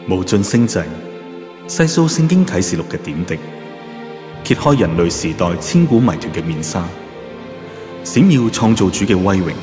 無盡星際，細數聖經啟示錄嘅點滴，揭開人類時代千古謎團嘅面紗，閃耀創造主嘅威榮。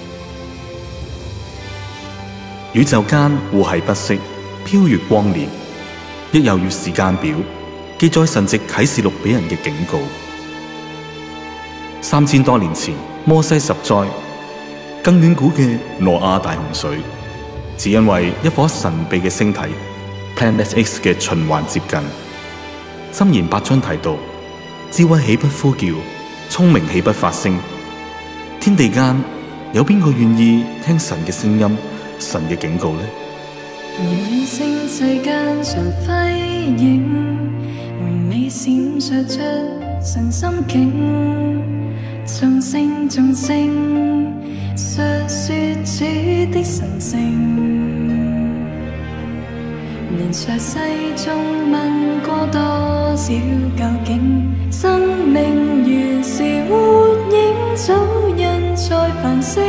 宇宙間互繫不息，飄越光年，亦猶如時間表，記載神藉啟示錄俾人嘅警告。3000多年前，摩西十災，更遠古嘅挪亞大洪水，只因為一顆神秘嘅星體 Planet X 嘅循環接近。箴言8章提到：智慧豈不呼叫，聰明豈不發聲？天地間有邊個願意聽神嘅聲音、神嘅警告呢？ 如星際間常輝映，回味閃爍出神心境。眾聲眾聲，述說主的神聖。年少世中問過多少究竟，生命原是活影，早印在繁星。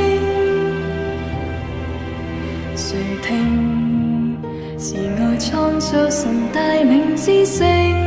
誰聽慈愛創造神大名之聲？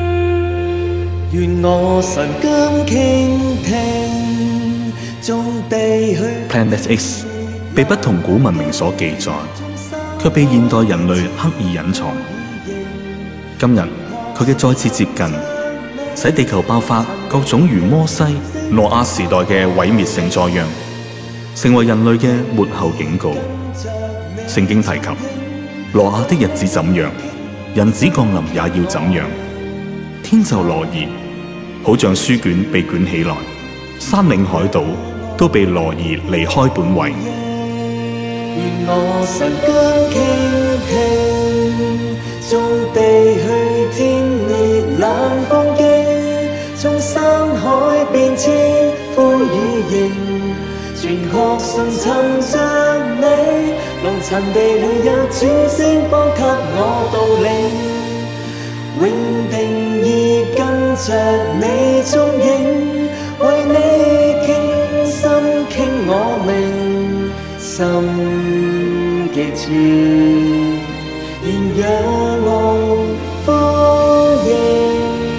願我神今傾聽，眾地去。 Planet X 被不同古文明所記載，卻被現代人類刻意隱藏。今日佢嘅再次接近，使地球爆發各種如摩西、挪亞時代嘅毀滅性災殃，成為人類嘅末後警告。聖經提及挪亞的日子怎樣，人子降臨也要怎樣。天就挪移，好像書卷被捲起來，山嶺海島都被挪移離開本位。 願我神今傾聽，眾地去天裂冷風驚，眾山海變遷灰與形，全確信尋着你，龍塵地裏有主聲幫給我導領。永定意跟着你蹤影，為你傾心傾我命，心極絕，現仰望呼應。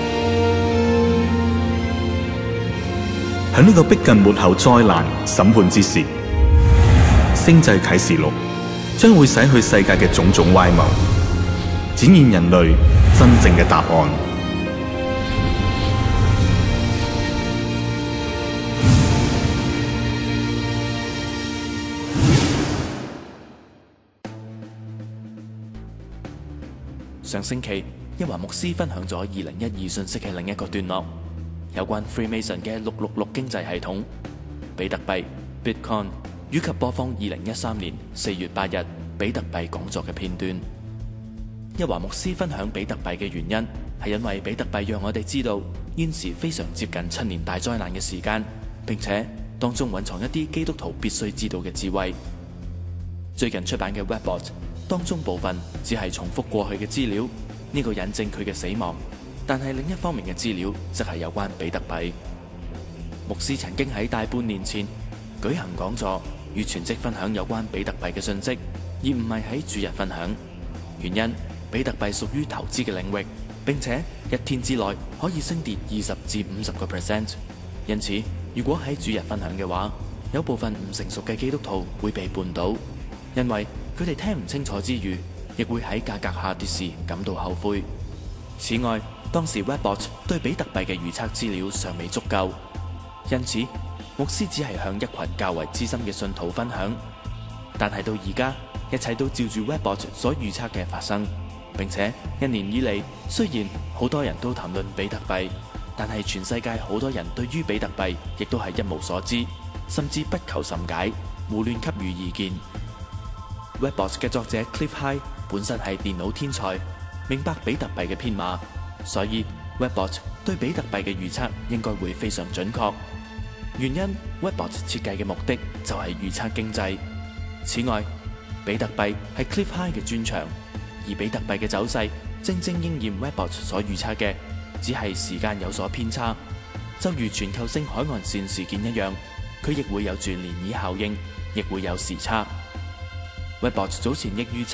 喺呢個逼近末後災難審判之時，星際啟示錄將會洗去世界嘅種種歪謀，展現人類真正嘅答案。 上星期，一華牧師分享咗2012信息嘅另一個段落，有關 Freemason 嘅666經濟系統、比特幣 Bitcoin 以及播放2013年4月8日比特幣講座嘅片段。一華牧師分享比特幣嘅原因，係因為比特幣讓我哋知道現時非常接近7年大災難嘅時間，並且當中蘊藏一啲基督徒必須知道嘅智慧。最近出版嘅 Webbot 當中部分只係重複過去嘅資料，呢個引證佢嘅死亡，但係另一方面嘅資料則係有關比特幣。牧師曾經喺大半年前舉行講座，與全職分享有關比特幣嘅信息，而唔係喺主日分享。原因，比特幣屬於投資嘅領域，並且一天之內可以升跌20至50%。因此，如果喺主日分享嘅話，有部分唔成熟嘅基督徒會被絆倒，因為佢哋聽唔清楚之餘，亦會喺價格下跌時感到後悔。此外，當時 Webbot 對比特幣嘅預測資料尚未足夠，因此牧師只係向一群較為資深嘅信徒分享。但係到而家，一切都照住 Webbot 所預測嘅發生，並且1年以嚟，雖然好多人都談論比特幣，但係全世界好多人對於比特幣亦都係一無所知，甚至不求甚解，胡亂給予意見。Webbot 嘅作者 Cliff High 本身係電腦天才，明白比特幣嘅編碼，所以 Webbot 對比特幣嘅預測應該會非常準確。原因 Webbot 設計嘅目的就係預測經濟。此外，比特幣係 Cliff High 嘅專長，而比特幣嘅走勢正正應驗 Webbot 所預測嘅，只係時間有所偏差。就如全球性海岸線事件一樣，佢亦會有住漣漪效應，亦會有時差。Webbot 早前亦預測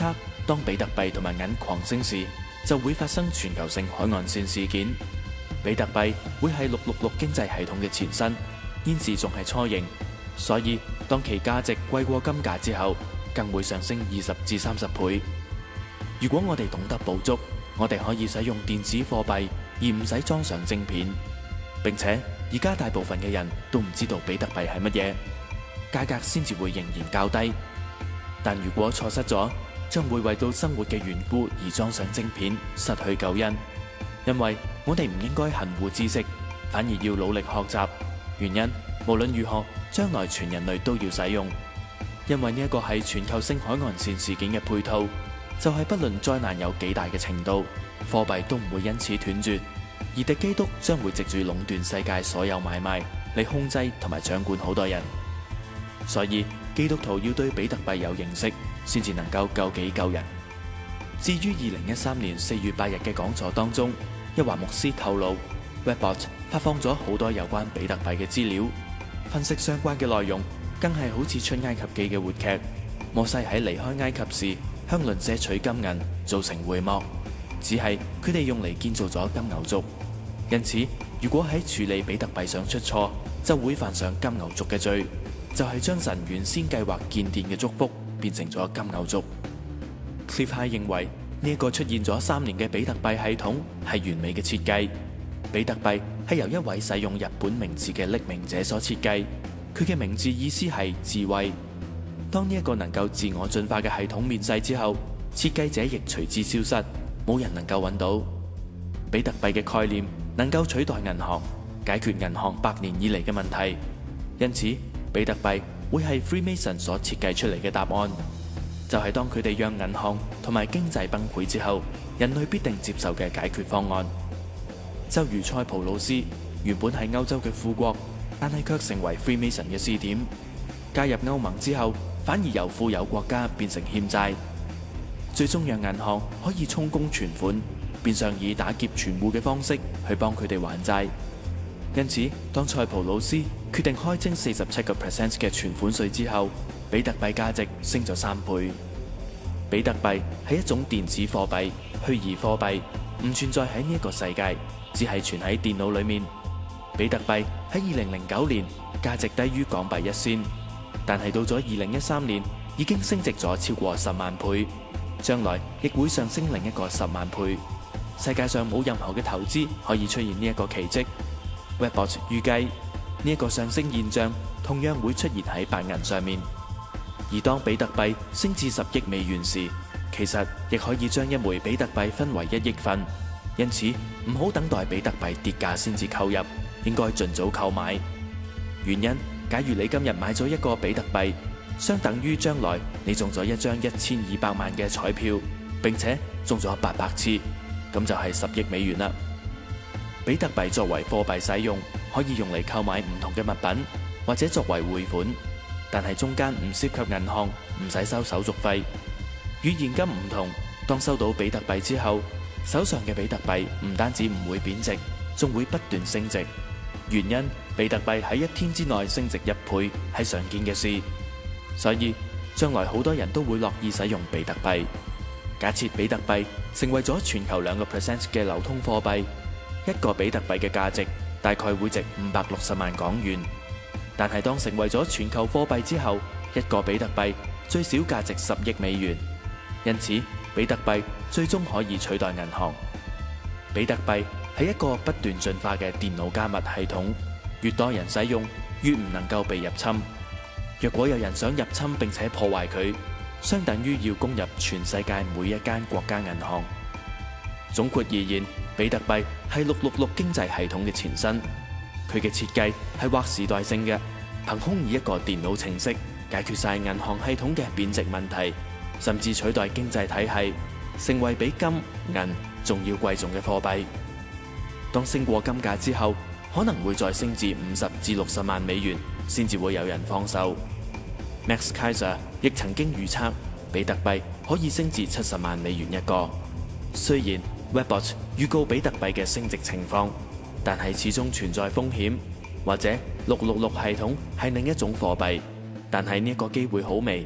當比特幣同埋銀狂升時，就會發生全球性海岸線事件。比特幣會係666經濟系統嘅前身，現時仲係雛形，所以當其價值貴過金價之後，更會上升20至30倍。如果我哋懂得捕捉，我哋可以使用電子貨幣而唔使裝上晶片。並且而家大部分嘅人都唔知道比特幣係乜嘢，價格先至會仍然較低。但如果錯失咗，將會為到生活嘅緣故而裝上晶片，失去救恩。因為我哋唔應該含糊知識，反而要努力學習。原因無論如何，將來全人類都要使用。因為呢一個係全球性海岸線事件嘅配套，就係不論災難有幾大嘅程度，貨幣都唔會因此斷絕。而敵基督將會藉住壟斷世界所有買賣嚟控制同埋掌管好多人。所以基督徒要對比特幣有認識，先至能夠救己救人。至於2013年4月8日嘅講座當中，一華牧師透露 Webbot 發放咗好多有關比特幣嘅資料，分析相關嘅內容，更係好似出埃及記嘅活劇。摩西喺離開埃及時向鄰舍取金銀，造成會幕，只係佢哋用嚟建造咗金牛犢。因此如果喺處理比特幣上出錯，就會犯上金牛犢嘅罪，就係將神原先計劃建殿嘅祝福變成咗金牛犢。Cliff High 認為呢一個出現咗3年嘅比特幣系統係完美嘅設計。比特幣係由一位使用日本名字嘅匿名者所設計，佢嘅名字意思係智慧。當呢一個能夠自我進化嘅系統面世之後，設計者亦隨之消失，冇人能夠揾到。比特幣嘅概念能夠取代銀行，解決銀行100年以嚟嘅問題。因此比特幣會係 Freemason 所設計出嚟嘅答案，就係當佢哋讓銀行同埋經濟崩潰之後，人類必定接受嘅解決方案。就如塞浦路斯原本係歐洲嘅富國，但係卻成為 Freemason 嘅試點。加入歐盟之後，反而由富有國家變成欠債，最終讓銀行可以充公存款，變相以打劫存戶嘅方式去幫佢哋還債。因此當塞浦路斯決定開徵47% 嘅存款稅之後，比特幣價值升咗3倍。比特幣係一種電子貨幣，虛擬貨幣，唔存在喺呢一個世界，只係存喺電腦裏面。比特幣喺2009年價值低於港幣1仙，但係到咗2013年已經升值咗超過10萬倍，將來亦會上升另一個10萬倍。世界上冇任何嘅投資可以出現呢一個奇蹟。Webbot 預計呢一個上升現象同樣會出現喺白銀上面。而當比特幣升至10億美元時，其實亦可以將一枚比特幣分為1億份。因此唔好等待比特幣跌價先至購入，應該盡早購買。原因，假如你今日買咗一個比特幣，相等於將來你中咗一張1200萬嘅彩票，並且中咗800次，咁就係10億美元啦。比特幣作為貨幣使用，可以用嚟購買唔同嘅物品，或者作為匯款，但係中間唔涉及銀行，唔使收手續費。與現金唔同，當收到比特幣之後，手上嘅比特幣唔單止唔會貶值，仲會不斷升值。原因，比特幣喺1天之內升值1倍係常見嘅事，所以將來好多人都會樂意使用比特幣。假設比特幣成為咗全球2% 嘅流通貨幣，一個比特幣嘅價值大概會值560萬港元。但係當成為咗全球貨幣之後，一個比特幣最少價值10億美元。因此比特幣最終可以取代銀行。比特幣係一個不斷進化嘅電腦加密系統，越多人使用，越唔能夠被入侵。若果有人想入侵並且破壞佢，相等於要攻入全世界每一間國家銀行。總括而言，比特幣係666經濟系統嘅前身，佢嘅設計係劃時代性嘅，憑空以一個電腦程式解決晒銀行系統嘅貶值問題，甚至取代經濟體系，成為比金銀仲要貴重嘅貨幣。當升過金價之後，可能會再升至50至60萬美元，先至會有人放手。Max Kaiser 亦曾經預測比特幣可以升至70萬美元一個。雖然 Webbot 預告比特幣嘅升值情況，但係始終存在風險，或者666系統係另一種貨幣，但係呢一個機會好微。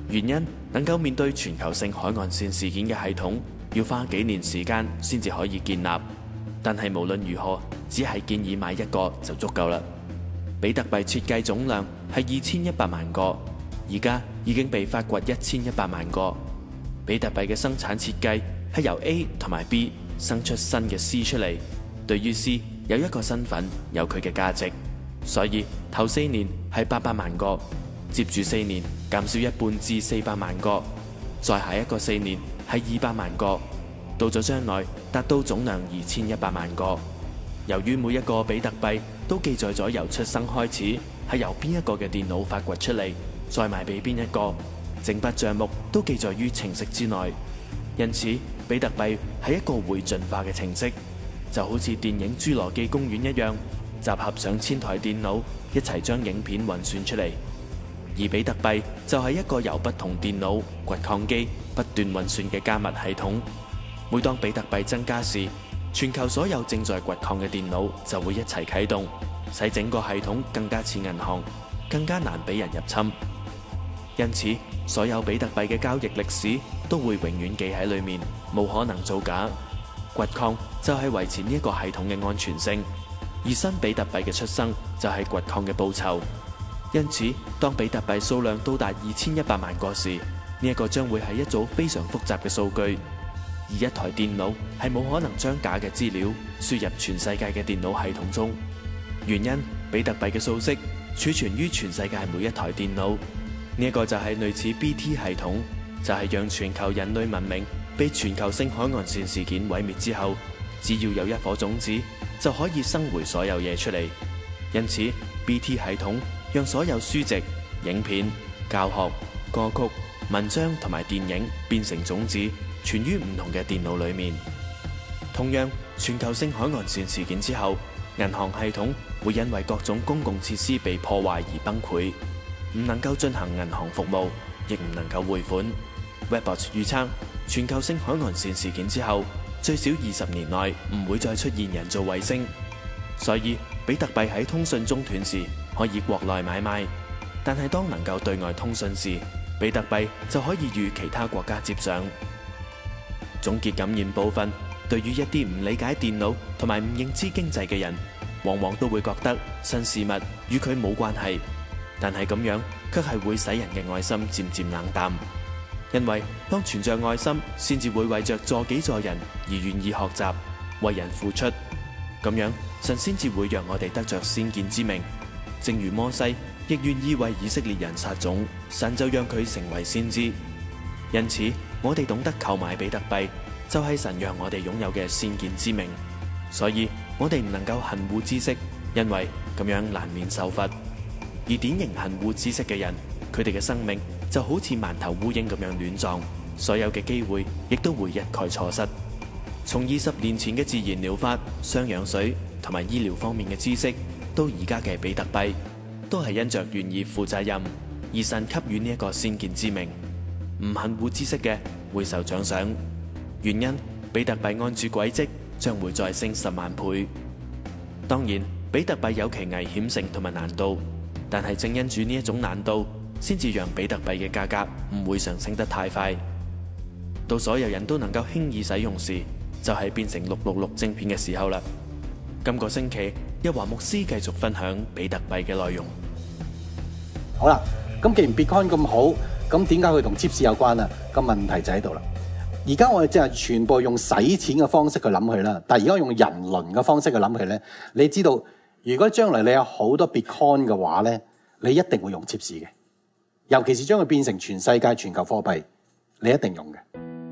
原因能夠面對全球性海岸線事件嘅系統，要花幾年時間先至可以建立。但係無論如何，只係建議買一個就足夠啦。比特幣設計總量係2100萬個，而家已經被發掘1100萬個。比特幣嘅生產設計係由 A 同埋 B 生出新嘅 C 出嚟，對於 C 有一個身份，有佢嘅價值，所以頭4年係800萬個，接住4年減少一半至400萬個，再下一個4年係200萬個，到咗將來達到總量2100萬個。由於每一個比特幣都記載咗由出生開始係由邊一個嘅電腦發掘出嚟，再賣俾邊一個，整筆帳目都記載於程式之內。因此，比特幣係一個會進化嘅程式，就好似電影《侏羅紀公園》一樣，集合上千台電腦一齊將影片運算出嚟。而比特幣就係一個由不同電腦、掘礦機不斷運算嘅加密系統。每當比特幣增加時，全球所有正在掘礦嘅電腦就會一齊啟動，使整個系統更加似銀行，更加難俾人入侵。因此，所有比特幣嘅交易歷史都會永遠記喺裏面，冇可能造假。掘礦就係維持呢一個系統嘅安全性，而新比特幣嘅出生就係掘礦嘅報酬。因此，當比特幣數量到達2100萬個時，呢一個將會係一組非常複雜嘅數據。而一台電腦係冇可能將假嘅資料輸入全世界嘅電腦系統中，原因比特幣嘅數式儲存於全世界每一台電腦。呢一個就係類似 BT 系統，就係讓全球人類文明被全球性海岸線事件毀滅之後，只要有一顆種子就可以生回所有嘢出嚟。因此 BT 系統讓所有書籍、影片、教學、歌曲、文章同埋電影變成種子，存於唔同嘅電腦裏面。同樣，全球性海岸線事件之後，銀行系統會因為各種公共設施被破壞而崩潰，唔能夠進行銀行服務，亦唔能夠匯款。Webbot 預測，全球性海岸線事件之後，最少20年內唔會再出現人造衛星。所以，比特幣喺通訊中斷時可以國內買賣，但係當能夠對外通訊時，比特幣就可以與其他國家接上。總結感言部分，對於一啲唔理解電腦同埋唔認知經濟嘅人，往往都會覺得新事物與佢冇關係，但係咁樣卻係會使人嘅愛心漸漸冷淡。因為當存着愛心，先至會為着助己助人而願意學習，為人付出，咁樣神先至會讓我哋得着先見之明。正如摩西亦願意為以色列人撒種，神就讓佢成為先知。因此，我哋懂得購買比特幣，就係神讓我哋擁有嘅先見之明。所以我哋唔能夠恨惡知識，因為咁樣難免受罰。而典型恨惡知識嘅人，佢哋嘅生命就好似萬頭烏蠅咁樣亂撞，所有嘅機會亦都會一概錯失。從20年前嘅自然療法、雙氧水同埋醫療方面嘅知識，到而家嘅比特幣，都係因着願意負責任，而神給予呢一個先見之明。唔恨惡知識嘅會受獎賞，原因比特幣按住軌跡將會再升10萬倍。當然，比特幣有其危險性同埋難度，但係正因住呢一種難度，先至讓比特幣嘅價格唔會上升得太快。到所有人都能夠輕易使用時，就係變成666晶片嘅時候啦。今個星期，一華牧師繼續分享比特幣嘅內容。 好啦，咁既然 Bitcoin 咁好，咁點解佢同 Chips 有關啊？個問題就喺度啦。而家我哋即係全部用使錢嘅方式去諗佢啦，但係而家用人倫嘅方式去諗佢咧，你知道如果將來你有好多 Bitcoin 嘅話咧，你一定會用 Chips 嘅，尤其是將佢變成全世界全球貨幣，你一定用嘅。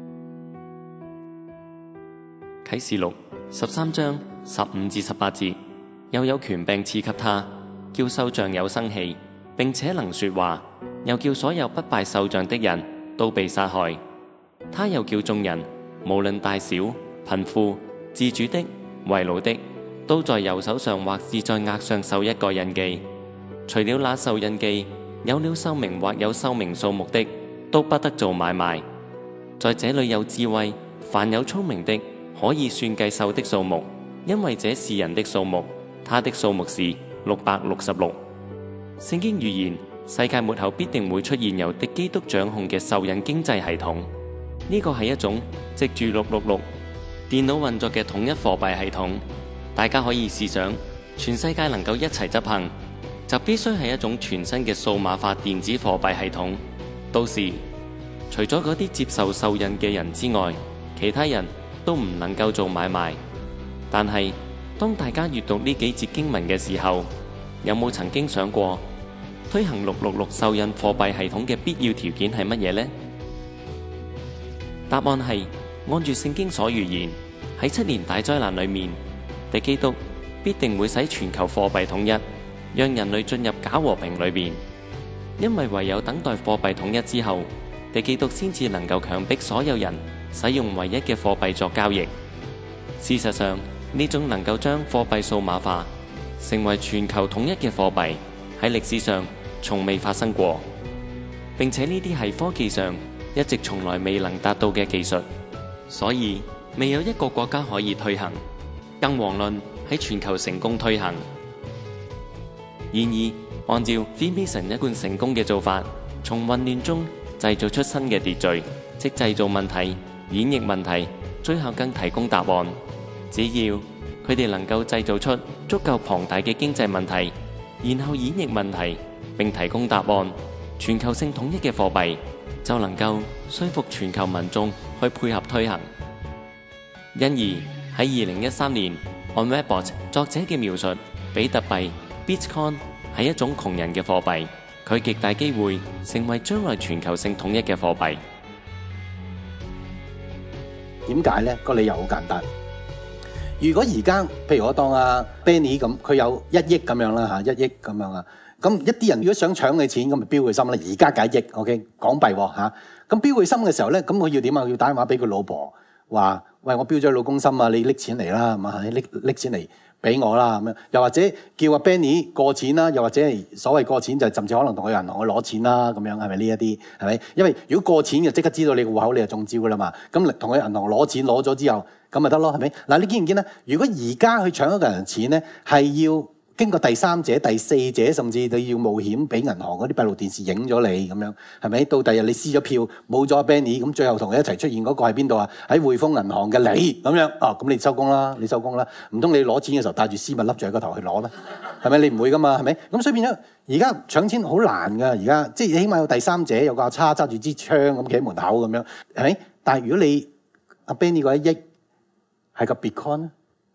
啟示錄13章15至18節，又有權柄賜給他，叫獸像有生氣，並且能說話，又叫所有不拜獸像的人都被殺害。他又叫眾人，無論大小、貧富、自主的、為奴的，都在右手上或是在額上受一個印記。除了那受印記、有了獸名或有獸名數目的，都不得做買賣。在這裏有智慧，凡有聰明的，可以算計獸的數目，因為這是人的數目，他的數目是666。聖經預言世界末後必定會出現由敵基督掌控嘅獸印經濟系統。呢個係一種藉住666電腦運作嘅統一貨幣系統。大家可以試想，全世界能夠一齊執行，就必須係一種全新嘅數碼化電子貨幣系統。到時，除咗嗰啲接受獸印嘅人之外，其他人都唔能夠做買賣。但係，當大家閱讀呢幾節經文嘅時候，有冇曾經想過推行666獸印貨幣系統嘅必要條件係乜嘢呢？答案係按住聖經所預言，喺7年大災難裏面，敵基督必定會使全球貨幣統一，讓人類進入假和平裏面。因為唯有等待貨幣統一之後，敵基督先至能夠強迫所有人使用唯一嘅貨幣作交易。事實上，呢種能夠將貨幣數碼化，成為全球統一嘅貨幣，喺歷史上從未發生過，並且呢啲係科技上一直從來未能達到嘅技術，所以未有一個國家可以推行，更遑論喺全球成功推行。然而，按照 Freemason 一貫成功嘅做法，從混亂中製造出新嘅秩序，即製造問題、演繹問題，最後更提供答案。只要佢哋能夠製造出足夠龐大嘅經濟問題，然後演繹問題並提供答案，全球性統一嘅貨幣就能夠說服全球民眾去配合推行。因而喺2013年 On Webbot 作者嘅描述，比特幣 Bitcoin 係一種窮人嘅貨幣，佢極大機會成為將來全球性統一嘅貨幣。 點解呢？個理由好簡單。如果而家譬如我當阿 Benny 咁，佢有1億咁樣啦嚇，1億咁樣啊，咁一啲人如果想搶佢錢，咁咪標佢心啦。而家計1億 ，OK 港幣喎嚇，咁標佢心嘅時候咧，咁佢要點啊？要打電話俾佢老婆，話喂，我標咗老公心啊，你拎錢嚟啦，係嘛？你拎錢嚟俾我啦咁樣。又或者叫阿 Benny 過錢啦，又或者係所謂過錢就甚至可能同佢銀行去攞錢啦，咁樣係咪呢一啲係咪？因為如果過錢就即刻知道你個戶口，你就中招噶啦嘛。咁同佢銀行攞錢攞咗之後，咁咪得咯，係咪？嗱，你見唔見咧？如果而家去搶一個人錢咧，係要經過第三者、第四者，甚至你要冒險俾銀行嗰啲閉路電視影咗你咁樣，係咪？到第日你撕咗票冇咗 Benny， 咁最後同佢一齊出現嗰個係邊度啊？喺匯豐銀行嘅你咁樣，咁你收工啦，你收工啦，唔通你攞錢嘅時候帶住絲襪笠住喺個頭去攞咩？係咪？你唔會噶嘛，係咪？咁所以變咗而家搶錢好難噶，而家即係起碼有第三者，有個阿叉揸住支槍咁企喺門口咁樣，係咪？但係如果你阿 Benny 嗰1億係個 Bitcoin 咧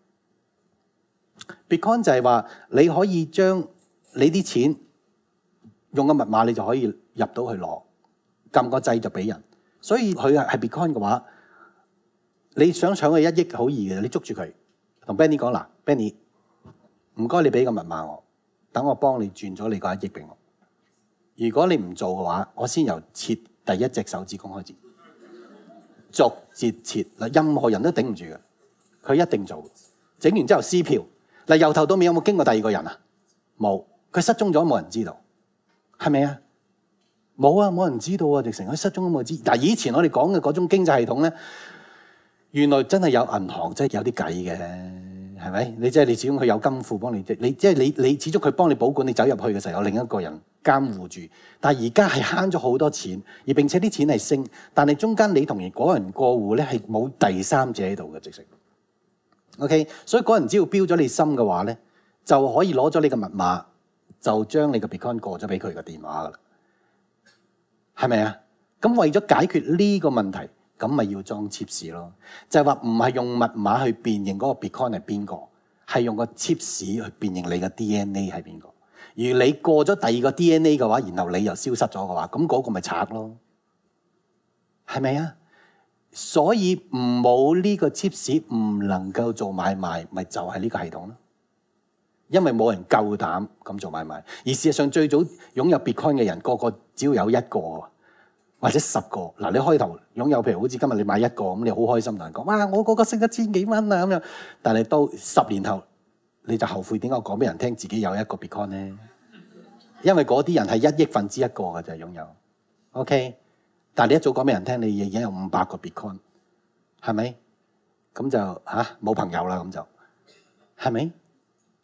，Bitcoin 就係話你可以將你啲錢用個密碼，你就可以入到去攞，撳個掣就俾人。所以佢係 Bitcoin 嘅話，你想搶佢1億好易嘅，你捉住佢，同 Benny 講嗱 ，Benny 唔該你俾個密碼我，等我幫你轉咗你嗰1億俾我。如果你唔做嘅話，我先由切第一隻手指公開始，逐節切嗱，任何人都頂唔住嘅。佢一定做，整完之後撕票嗱，由頭到尾有冇經過第二個人啊？冇，佢失蹤咗冇人知道，係咪啊？冇啊，冇人知道啊！直情佢失蹤都冇知。但係以前我哋講嘅嗰種經濟系統咧，原來真係有銀行，真係有啲計嘅，係咪？你即係你始終佢有金庫幫你，你即係你始終佢幫你保管，你走入去嘅時候有另一個人監護住。但係而家係慳咗好多錢，而並且啲錢係升，但係中間你同嗰人過戶咧係冇第三者喺度嘅，直情。OK， 所以嗰人只要標咗你心嘅話咧，就可以攞咗你嘅密碼，就將你嘅 Bitcoin 過咗俾佢嘅電話噶啦，係咪啊？咁為咗解決呢個問題，咁咪要裝 chips 咯，就係話唔係用密碼去辨認嗰個 Bitcoin 係邊個，係用個 chips 去辨認你嘅 DNA 係邊個。而你過咗第二個 DNA 嘅話，然後你又消失咗嘅話，咁嗰個咪賊咯，係咪啊？所以唔冇呢個 chips 唔能夠做買賣，咪就係呢個系統咯。因為冇人夠膽咁做買賣，而事實上最早擁有 Bitcoin 嘅人，個個只要有1個或者10個。嗱，你開頭擁有，譬如好似今日你買1個咁，你好開心同人講，哇！我嗰個升1000幾蚊啊咁樣。但係到10年後，你就後悔點解我講俾人聽自己有1個 Bitcoin 咧？因為嗰啲人係1億分之1個嘅就係擁有。OK。但係你一早講俾人聽，你已經有500個 Bitcoin， 係咪？咁就冇朋友啦，咁就係咪？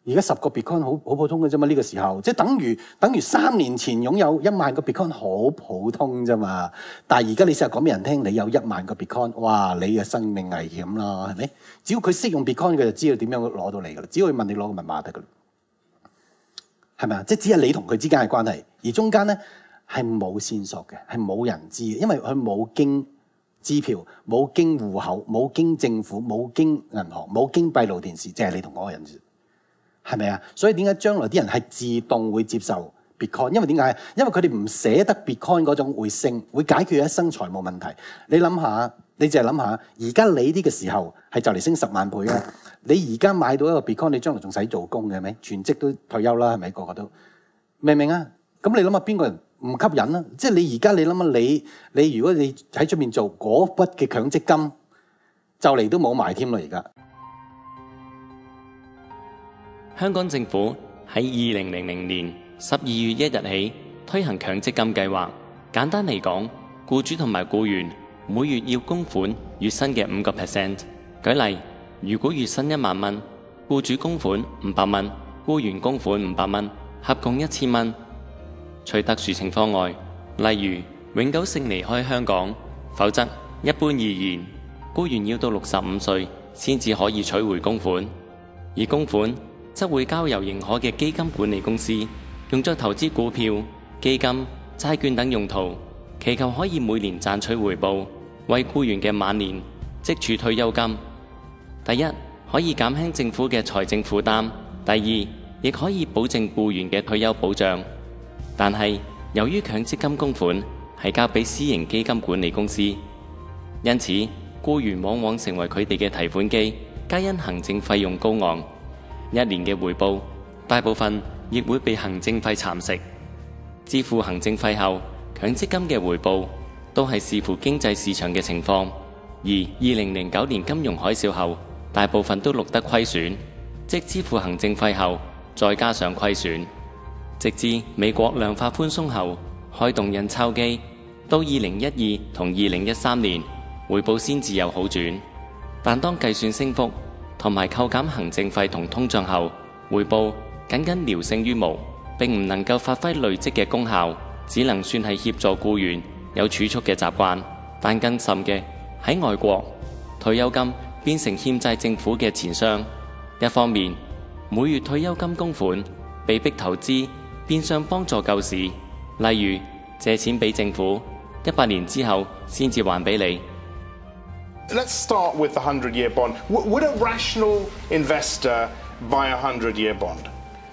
而家10個 Bitcoin 好普通嘅啫嘛，呢個時候即係等於3年前擁有1萬個 Bitcoin 好普通啫嘛。但係而家你成日講俾人聽，你有1萬個 Bitcoin， 哇！你嘅生命危險啦，係咪？只要佢識用 Bitcoin，佢就知道點樣攞到你噶啦。只要佢問你攞個密碼得噶啦，係咪啊？即係只係你同佢之間嘅關係，而中間咧係冇線索嘅，係冇人知嘅，因為佢冇經支票，冇經戶口，冇經政府，冇經銀行，冇經閉路電視，即係你同嗰個人。係咪啊？所以點解將來啲人係自動會接受 Bitcoin？ 因為點解？因為佢哋唔捨得 Bitcoin 嗰種會升，會解決一生財務問題。你諗下，你淨係諗下，而家你呢個時候係就嚟升10萬倍啊！你而家買到一個 Bitcoin， 你將來仲使做工嘅係咪？全職都退休啦，係咪？個個都明唔明啊？咁你諗下邊個人唔吸引啊？即係你而家你諗下，你如果你喺出面做嗰筆嘅強積金，就嚟都冇埋添啦！而家。 香港政府喺2000年12月1日起推行強積金計劃。簡單嚟講，僱主同埋僱員每月要供款月薪嘅5%。舉例，如果月薪1萬蚊，僱主供款500蚊，僱員供款500蚊，合共1000蚊。除特殊情況外，例如永久性離開香港，否則一般而言，僱員要到65歲先至可以取回供款，而供款則會交由認可嘅基金管理公司用作投資股票、基金、債券等用途，祈求可以每年賺取回報，為僱員嘅晚年積儲退休金。第一，可以減輕政府嘅財政負擔；第二，亦可以保證僱員嘅退休保障。但係由於強積金供款係交俾私營基金管理公司，因此僱員往往成為佢哋嘅提款機，皆因行政費用高昂。1年嘅回報，大部分亦會被行政費蠶食。支付行政費後，強積金嘅回報都係視乎經濟市場嘅情況。而2009年金融海嘯後，大部分都錄得虧損，即支付行政費後再加上虧損。直至美國量化寬鬆後，開動印鈔機，到2012同2013年，回報先至有好轉。但當計算升幅同埋扣減行政費同通脹後，回報僅僅聊勝於無，並唔能夠發揮累積嘅功效，只能算係協助僱員有儲蓄嘅習慣。但更甚嘅，喺外國，退休金變成欠債政府嘅錢箱。一方面，每月退休金供款被逼投資，變相幫助救市，例如借錢俾政府，100年之後先至還俾你。 Let's start with the 100-year bond. Would a rational investor buy a 100-year bond?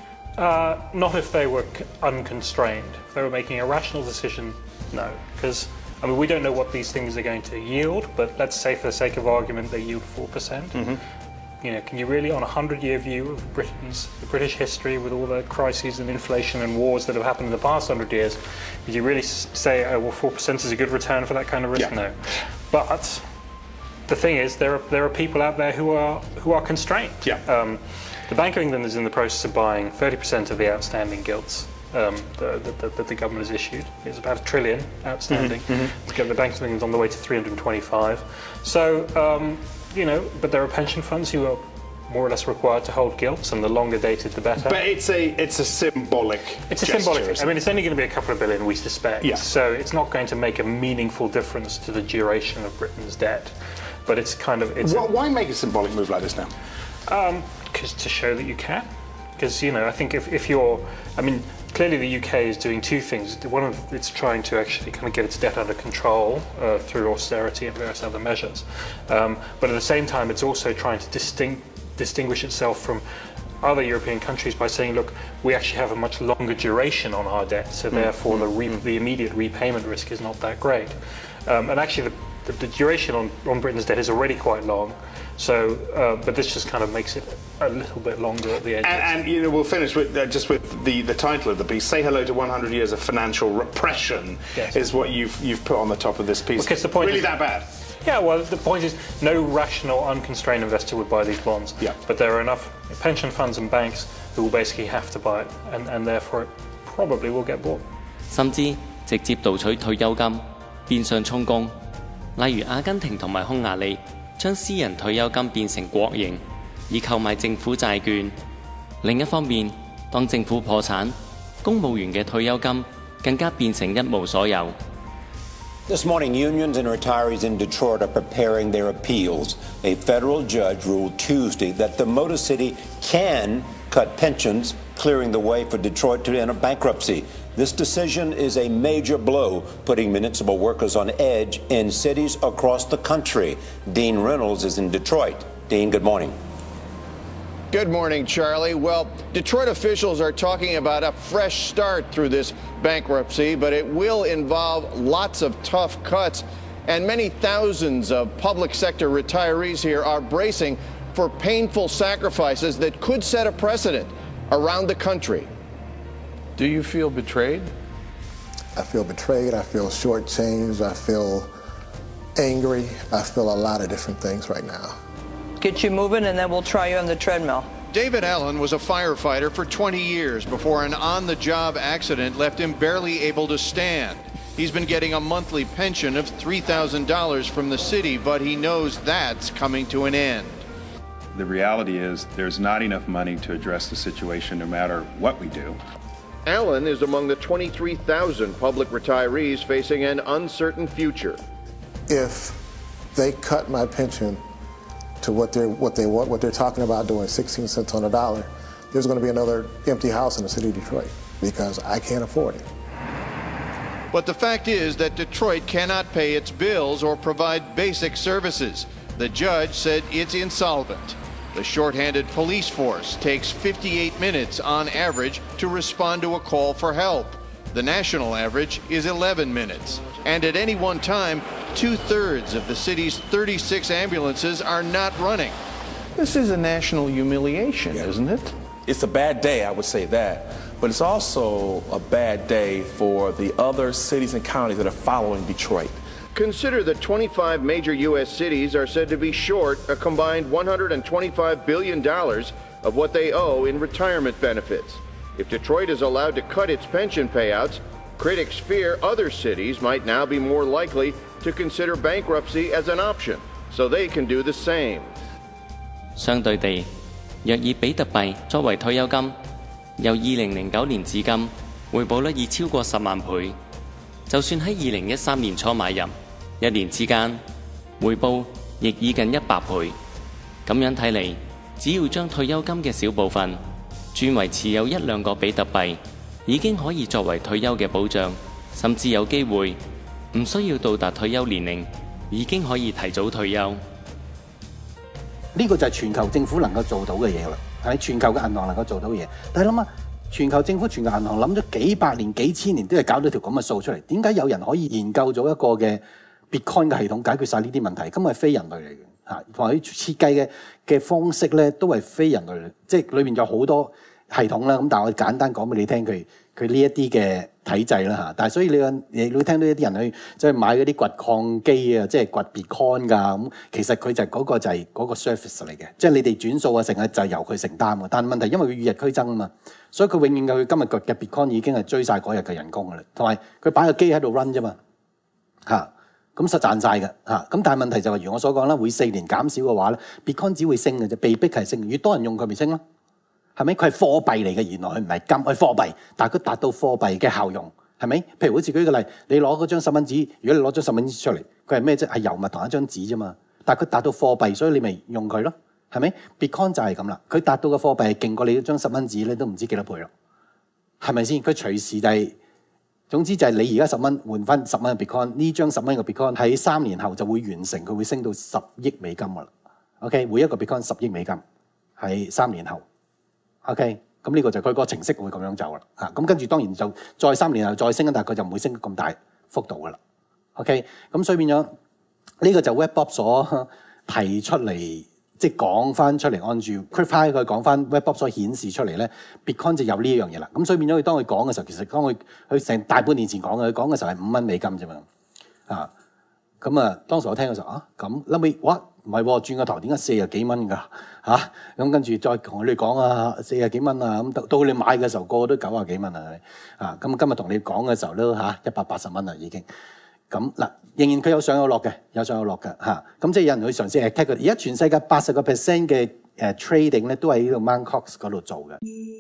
Not if they were unconstrained. If they were making a rational decision, no. Because, I mean, we don't know what these things are going to yield, but let's say for the sake of argument they yield 4%. Mm-hmm. You know, can you really, on a 100-year view of the British history with all the crises and inflation and wars that have happened in the past 100 years, would you really say, oh, well, 4% is a good return for that kind of risk? Yeah. No. But the thing is, there are people out there who are constrained. Yeah. The Bank of England is in the process of buying 30% of the outstanding gilts that the government has issued. It's about $1 trillion outstanding. Mm-hmm. The Bank of England is on the way to 325. So, you know, but there are pension funds who are more or less required to hold gilts, and the longer dated, the better. But it's a symbolic. It's a symbolic. I mean, it's only going to be a couple of billion, we suspect. Yeah. So it's not going to make a meaningful difference to the duration of Britain's debt. But it's kind of. Why make a symbolic move like this now? Because to show that you can. Because, you know, I think if you're, I mean, clearly the UK is doing two things. One of it's trying to actually kind of get its debt under control through austerity and various other measures. But at the same time, it's also trying to distinguish itself from other European countries by saying, look, we actually have a much longer duration on our debt, so therefore the immediate repayment risk is not that great. And actually the duration on Britain's debt is already quite long, so but this just kind of makes it a little bit longer at the edges. And you know, we'll finish with just with the title of the piece. Say hello to 100 years of financial repression. Yes. Is what you've put on the top of this piece. Because the point really is, that bad? Yeah, well, the point is no rational, unconstrained investor would buy these bonds. Yeah. But there are enough pension funds and banks who will basically have to buy it, and therefore it probably will get bought. 甚至直接盜取退休金，變相充公。例如阿根廷同埋匈牙利將私人退休金變成國營，以購買政府債券。 另一方面，當政府破產，公務員嘅退休金更加變成一無所有。 This morning, unions and retirees in Detroit are preparing their appeals. A federal judge ruled Tuesday that the Motor City can cut pensions, clearing the way for Detroit to enter bankruptcy. This decision is a major blow, putting municipal workers on edge in cities across the country. Dean Reynolds is in Detroit. Dean, good morning. Good morning, Charlie. Well, Detroit officials are talking about a fresh start through this bankruptcy, but it will involve lots of tough cuts. And many thousands of public sector retirees here are bracing for painful sacrifices that could set a precedent around the country. Do you feel betrayed? I feel betrayed. I feel shortchanged. I feel angry. I feel a lot of different things right now. Get you moving, and then we'll try you on the treadmill. David Allen was a firefighter for 20 years before an on-the-job accident left him barely able to stand. He's been getting a monthly pension of $3,000 from the city, but he knows that's coming to an end. The reality is there's not enough money to address the situation no matter what we do. Allen is among the 23,000 public retirees facing an uncertain future. If they cut my pension to what they're talking about doing, 16 cents on the dollar, there's going to be another empty house in the city of Detroit because I can't afford it. But the fact is that Detroit cannot pay its bills or provide basic services. The judge said it's insolvent. The shorthanded police force takes 58 minutes on average to respond to a call for help. The national average is 11 minutes. And at any one time, 2/3 of the city's 36 ambulances are not running. This is a national humiliation, isn't it? It's a bad day, I would say that. But it's also a bad day for the other cities and counties that are following Detroit. Consider that 25 major U.S. cities are said to be short a combined $125 billion of what they owe in retirement benefits. If Detroit is allowed to cut its pension payouts, critics fear other cities might now be more likely to consider bankruptcy as an option, so they can do the same. 相對地，若以比特幣作為退休金，由2009年至今，回報率已超過10萬倍。就算喺2013年初買入，1年之間回報亦已近100倍。咁樣睇嚟，只要將退休金嘅小部分轉為持有1、2個比特幣，已經可以作為退休嘅保障，甚至有機會唔需要到達退休年齡，已經可以提早退休。 呢個就係全球政府能夠做到嘅嘢啦，係全球嘅銀行能夠做到嘅嘢。但係諗下，全球政府、全球銀行諗咗幾百年、幾千年，都係搞到條咁嘅數出嚟。點解有人可以研究咗一個嘅 Bitcoin 嘅系統，解決晒呢啲問題？根本係非人類嚟嘅嚇，同埋佢設計嘅方式咧，都係非人類嚟，即係裏面有好多系統啦。咁但係我簡單講俾你聽，佢呢一啲嘅體制啦嚇。但係所以你會聽到一啲人去即係買嗰啲掘礦機啊，即係掘 Bitcoin 㗎咁。其實佢就係嗰個就係嗰個 service 嚟嘅，即係你哋轉數啊，成日就係由佢承擔嘅。但係問題因為佢與日俱增啊嘛，所以佢永遠佢今日掘嘅 Bitcoin 已經係追晒嗰日嘅人工㗎啦。同埋佢擺個機喺度 run 啫嘛嚇。咁實賺晒嘅嚇，咁但係問題就係如我所講啦，每4年減少嘅話咧 ，Bitcoin 只會升嘅啫，被逼係升，越多人用佢咪升咯，係咪？佢係貨幣嚟嘅，原來佢唔係金，係貨幣，但係佢達到貨幣嘅效用，係咪？譬如好似舉個例，你攞嗰張10蚊紙，如果你攞張10蚊紙出嚟，佢係咩啫？係油墨同一張紙啫嘛，但係佢達到貨幣，所以你咪用佢咯，係咪 ？Bitcoin 就係咁啦，佢達到嘅貨幣係勁過你嗰張10蚊紙咧，都唔知幾多倍咯，係咪先？佢隨時就係。總之就係你而家10蚊換翻10蚊嘅 Bitcoin， 呢張10蚊嘅 Bitcoin 喺3年後就會完成，佢會升到10億美金噶啦。OK， 每一個 Bitcoin 10億美金喺3年後。OK， 咁呢個就佢個程式會咁樣走啦。咁跟住當然就再3年後再升，但係佢就唔會升咁大幅度噶啦。OK， 咁所以變咗呢個就 WebBob 所提出嚟。即係講翻出嚟，按住 Cryptify 佢講翻 WebBob 所顯示出嚟咧 ，Bitcoin 就有呢一樣嘢啦。咁所以變咗佢當佢講嘅時候，其實當佢成大半年前講嘅，佢講嘅時候係5蚊美金啫嘛。咁當時我聽嘅時候咁，後尾哇唔係喎，轉個頭點解40幾蚊㗎嚇？咁跟住再同佢哋講40幾蚊啊，咁到你買嘅時候個個都90幾蚊啊，咁今日同你講嘅時候都180蚊啦已經。咁嗱，仍然佢有上有落嘅，有上有落嘅嚇。咁即係有人去嘗試 attack 佢。而家全世界80% 嘅 trading 咧，都喺呢個 Mt. Gox 嗰度做嘅。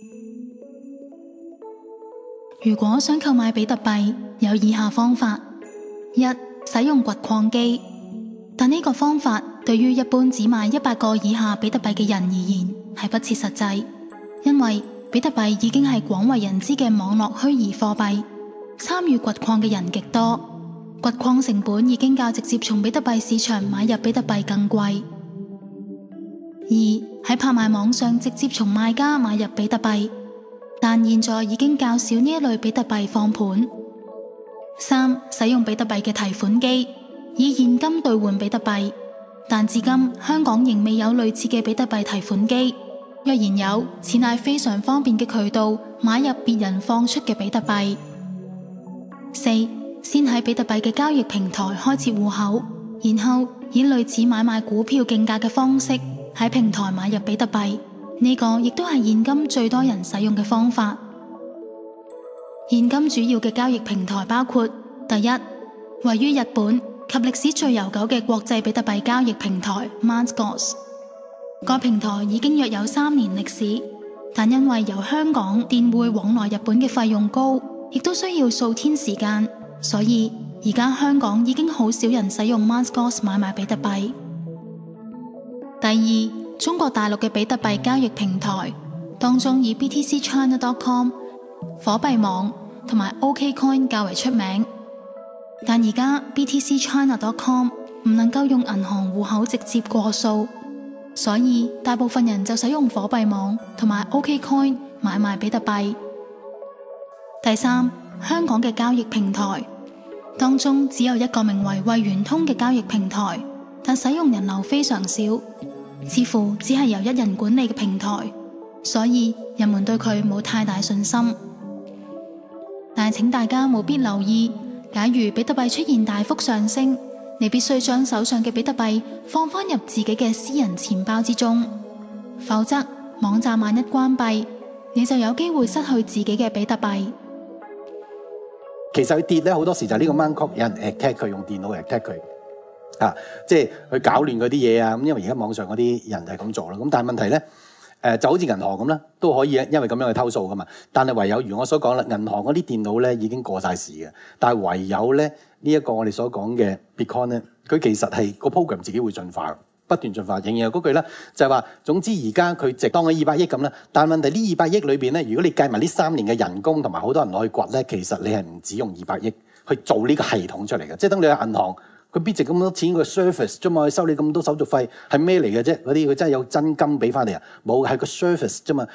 如果想購買比特幣，有以下方法：一、使用掘礦機，但呢個方法對於一般只買100個以下比特幣嘅人而言係不切實際，因為比特幣已經係廣為人知嘅網絡虛擬貨幣，參與掘礦嘅人極多，掘礦成本已經較直接從比特幣市場買入比特幣更貴。二、喺拍賣網上直接從賣家買入比特幣，但現在已經較少呢一類比特幣放盤。三、使用比特幣嘅提款機，以現金兌換比特幣，但至今香港仍未有類似嘅比特幣提款機。若然有，此乃非常方便嘅渠道買入別人放出嘅比特幣。四、先喺比特幣嘅交易平台開設戶口，然後以類似買賣股票競價嘅方式喺平台買入比特幣，呢個亦都係現今最多人使用嘅方法。現今主要嘅交易平台包括：第一，位於日本及歷史最悠久嘅國際比特幣交易平台 Mt. Gox， 該平台已經約有3年歷史，但因為由香港電匯往來日本嘅費用高，亦都需要數天時間，所以而家香港已經好少人使用 Mt. Gox 買賣比特幣。第二，中國大陸嘅比特幣交易平台當中，以 BTCChina.com、火幣網同埋 OKCoin 較為出名，但而家 BTCChina.com 唔能夠用銀行戶口直接過數，所以大部分人就使用火幣網同埋 OKCoin 買賣比特幣。第三，香港嘅交易平台當中只有一個名為慧圓通嘅交易平台，但使用人流非常少，似乎只係由一人管理嘅平台，所以人們對佢冇太大信心。但請大家務必留意，假如比特幣出現大幅上升，你必須將手上嘅比特幣放返入自己嘅私人錢包之中，否則網站萬一關閉，你就有機會失去自己嘅比特幣。 其實佢跌咧，好多時就係呢個 Mt. Gox 有人 attack 佢，用電腦 attack 佢啊，即係佢搞亂嗰啲嘢啊。咁因為而家網上嗰啲人就係咁做啦。咁但係問題咧，就好似銀行咁啦，都可以因為咁樣去偷數噶嘛。但係唯有如我所講啦，銀行嗰啲電腦咧已經過晒時嘅。但係唯有咧呢一個我哋所講嘅 Bitcoin 咧，佢其實係個 program 自己會進化，不斷進化。仍然係嗰句啦，就係話總之而家佢值當佢200億咁啦。但係問題呢200億裏邊咧，如果你計埋呢3年嘅人工同埋好多人攞去掘咧，其實你係唔止用200億去做呢個系統出嚟嘅。即係當你去銀行，佢必值咁多錢個 service 啫嘛，佢收你咁多手續費係咩嚟嘅啫？嗰啲佢真係有真金俾翻你啊？冇，係個 service 啫嘛。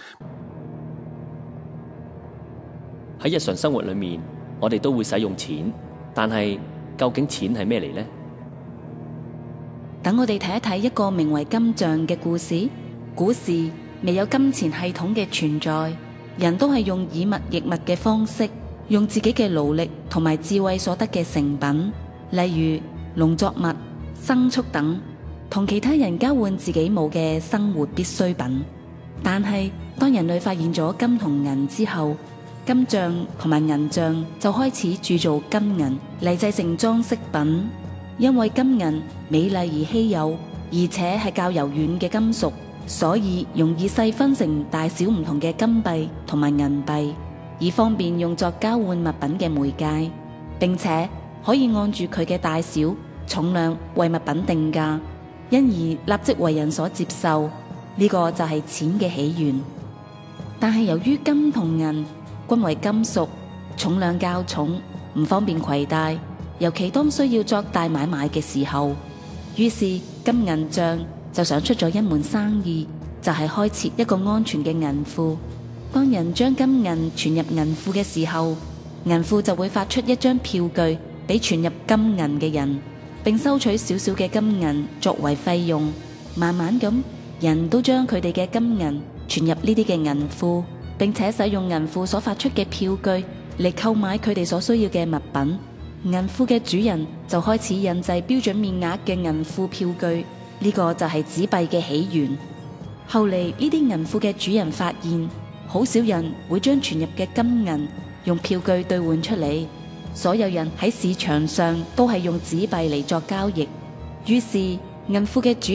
喺日常生活裏面，我哋都會使用錢，但係究竟錢係咩嚟呢？ 等我哋睇一睇一個名為金像嘅故事。古時未有金錢系統嘅存在，人都係用以物易物嘅方式，用自己嘅勞力同埋智慧所得嘅成品，例如農作物、牲畜等，同其他人交換自己冇嘅生活必需品。但係當人類發現咗金同銀之後，金像同埋銀像就開始鑄造金銀嚟製成裝飾品。因為金銀美麗而稀有，而且係較柔軟嘅金屬，所以容易細分成大小唔同嘅金幣同埋銀幣，以方便用作交換物品嘅媒介，並且可以按住佢嘅大小、重量為物品定價，因而立即為人所接受。呢個就係錢嘅起源。但係由於金同銀均為金屬，重量較重，唔方便攜帶，尤其當需要作大買賣嘅時候，於是金銀像就想出咗一門生意，就係開設一個安全嘅銀庫。當人將金銀存入銀庫嘅時候，銀庫就會發出一張票據俾存入金銀嘅人，並收取少少嘅金銀作為費用。慢慢咁，人都將佢哋嘅金銀存入呢啲嘅銀庫，並且使用銀庫所發出嘅票據嚟購買佢哋所需要嘅物品。銀庫嘅主人就開始印製標準面額嘅銀庫票據，呢個就係紙幣嘅起源。後嚟呢啲銀庫嘅主人發現，好少人會將存入嘅金銀用票據兌換出嚟，所有人喺市場上都係用紙幣嚟作交易。於是銀庫嘅主人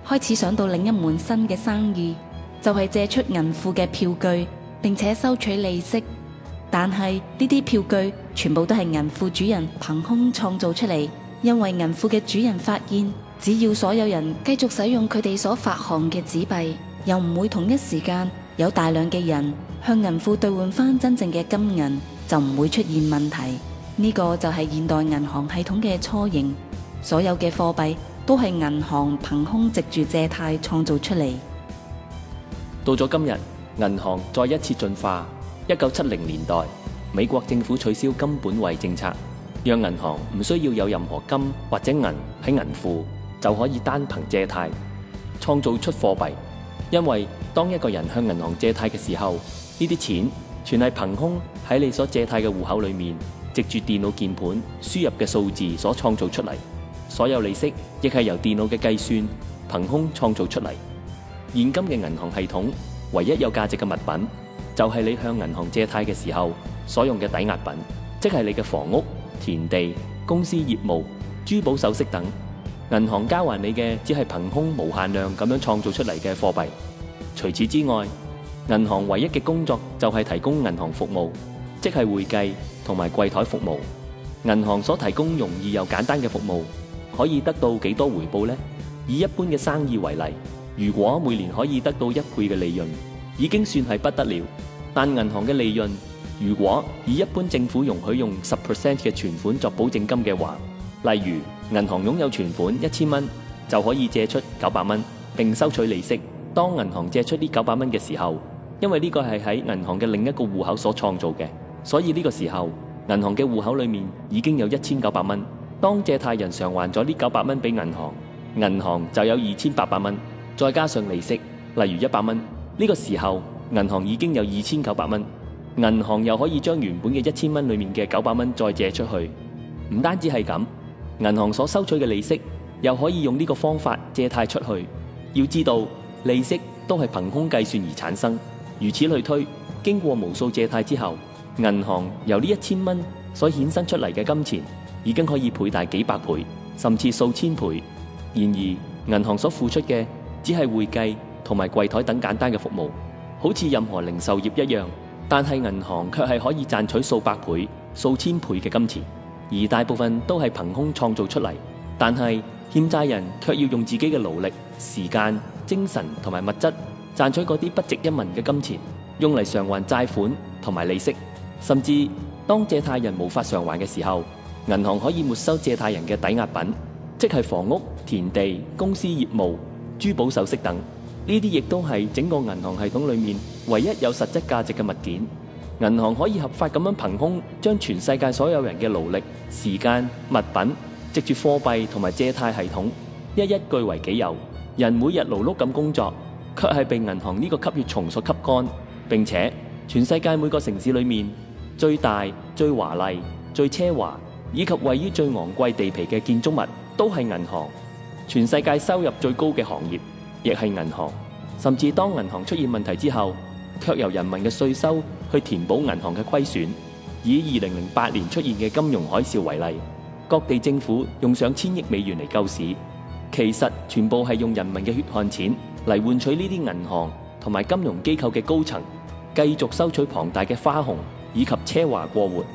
開始想到另一門新嘅生意，就係借出銀庫嘅票據，並且收取利息。但係呢啲票據全部都係銀庫主人憑空創造出嚟，因為銀庫嘅主人發現，只要所有人繼續使用佢哋所發行嘅紙幣，又唔會同一時間有大量嘅人向銀庫兌換翻真正嘅金銀，就唔會出現問題。呢個就係現代銀行系統嘅雛形，所有嘅貨幣都係銀行憑空藉住借貸創造出嚟。 到咗今日，銀行再一次進化。1970年代，美國政府取消金本位政策，讓銀行唔需要有任何金或者銀喺銀庫，就可以單憑借貸創造出貨幣。因為當一個人向銀行借貸嘅時候，呢啲錢全係憑空喺你所借貸嘅戶口裏面，藉住電腦鍵盤輸入嘅數字所創造出嚟。所有利息亦係由電腦嘅計算憑空創造出嚟。現今嘅銀行系統唯一有價值嘅物品，就係你向銀行借貸嘅時候所用嘅抵押品，即係你嘅房屋、田地、公司業務、珠寶首飾等。銀行交還你嘅只係憑空無限量咁樣創造出嚟嘅貨幣。除此之外，銀行唯一嘅工作就係提供銀行服務，即係會計同埋櫃台服務。銀行所提供容易又簡單嘅服務，可以得到幾多回報呢？以一般嘅生意為例，如果每年可以得到1倍嘅利潤，已經算係不得了。但銀行嘅利潤，如果以一般政府容許用10% 嘅存款作保證金嘅話，例如銀行擁有存款1000蚊，就可以借出900蚊，並收取利息。當銀行借出呢900蚊嘅時候，因為呢個係喺銀行嘅另一個戶口所創造嘅，所以呢個時候銀行嘅戶口裏面已經有1900蚊。當借貸人償還咗呢900蚊俾銀行，銀行就有2800蚊，再加上利息，例如100蚊。呢個時候銀行已經有2900蚊，銀行又可以將原本嘅1000蚊裏面嘅900蚊再借出去。唔單止係咁，銀行所收取嘅利息又可以用呢個方法借貸出去。要知道，利息都係憑空計算而產生，如此類推，經過無數借貸之後，銀行由呢1000蚊所衍生出嚟嘅金錢已經可以倍大幾百倍，甚至數千倍。然而，銀行所付出嘅只係會計同埋櫃台等簡單嘅服務，好似任何零售業一樣，但係銀行卻係可以賺取數百倍、數千倍嘅金錢，而大部分都係憑空創造出嚟。但係欠債人卻要用自己嘅勞力、時間、精神同埋物質賺取嗰啲不值一文嘅金錢，用嚟償還債款同埋利息。甚至當借貸人無法償還嘅時候，銀行可以沒收借貸人嘅抵押品，即係房屋、田地、公司業務、珠寶首飾等。呢啲亦都係整個銀行系統裏面唯一有實質價值嘅物件。銀行可以合法咁樣憑空將全世界所有人嘅勞力、時間、物品，藉住貨幣同埋借貸系統一一據為己有。人每日勞碌咁工作，卻係被銀行呢個吸血蟲所吸乾。並且全世界每個城市裏面最大、最華麗、最奢華以及位於最昂貴地皮嘅建築物都係銀行。全世界收入最高嘅行業亦係銀行。甚至當銀行出現問題之後，卻由人民嘅稅收去填補銀行嘅虧損。以2008年出現嘅金融海嘯為例，各地政府用上千億美元嚟救市，其實全部係用人民嘅血汗錢嚟換取呢啲銀行同埋金融機構嘅高層繼續收取龐大嘅花紅以及奢華過活。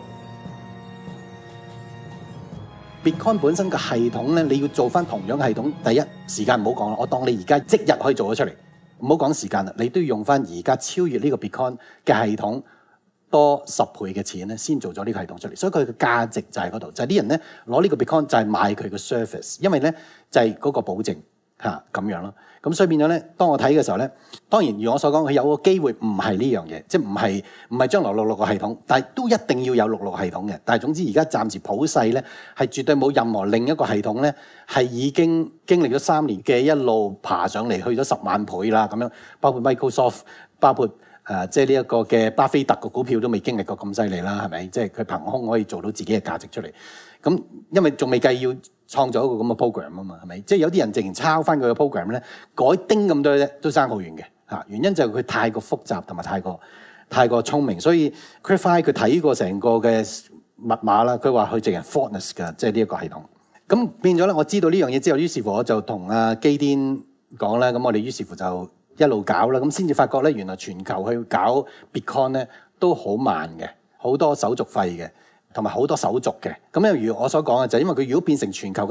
Bitcoin 本身嘅系統咧，你要做翻同樣嘅系統，第一時間唔好講啦，我當你而家即日可以做咗出嚟，唔好講時間啦，你都要用翻而家超越呢個 Bitcoin 嘅系統多10倍嘅錢咧，先做咗呢個系統出嚟。所以佢嘅價值就喺嗰度，就係啲人咧攞呢個 Bitcoin 就係買佢嘅 service， 因為咧就係嗰個保證嚇咁樣咯。咁所以變咗咧，當我睇嘅時候咧，當然如我所講，佢有個機會唔係呢樣嘢，即係唔係將來66個系統，但係都一定要有66系統嘅。但係總之而家暫時普世咧，係絕對冇任何另一個系統咧係已經經歷咗3年嘅一路爬上嚟，去咗10萬倍啦咁樣。包括 Microsoft， 包括即係呢一個嘅巴菲特個股票都未經歷過咁犀利啦，係咪？即係佢憑空可以做到自己嘅價值出嚟。咁因為仲未計要創造一個咁嘅 program 啊嘛，係咪？即係有啲人直情抄翻佢嘅 program 咧，改丁咁多咧，都爭好遠嘅嚇。原因就係佢太過複雜同埋太過聰明，所以 Crefy 佢睇過成個嘅密碼啦，佢話佢淨係 faultless 㗎，即係呢一個系統。咁變咗咧，我知道呢樣嘢之後，於是乎我就同基甸講咧，咁我哋於是乎就一路搞啦，咁先至發覺咧，原來全球去搞 Bitcoin 咧都好慢嘅，好多手續費嘅，同埋好多手續嘅。咁例如我所講嘅就係因為佢如果變成全球嘅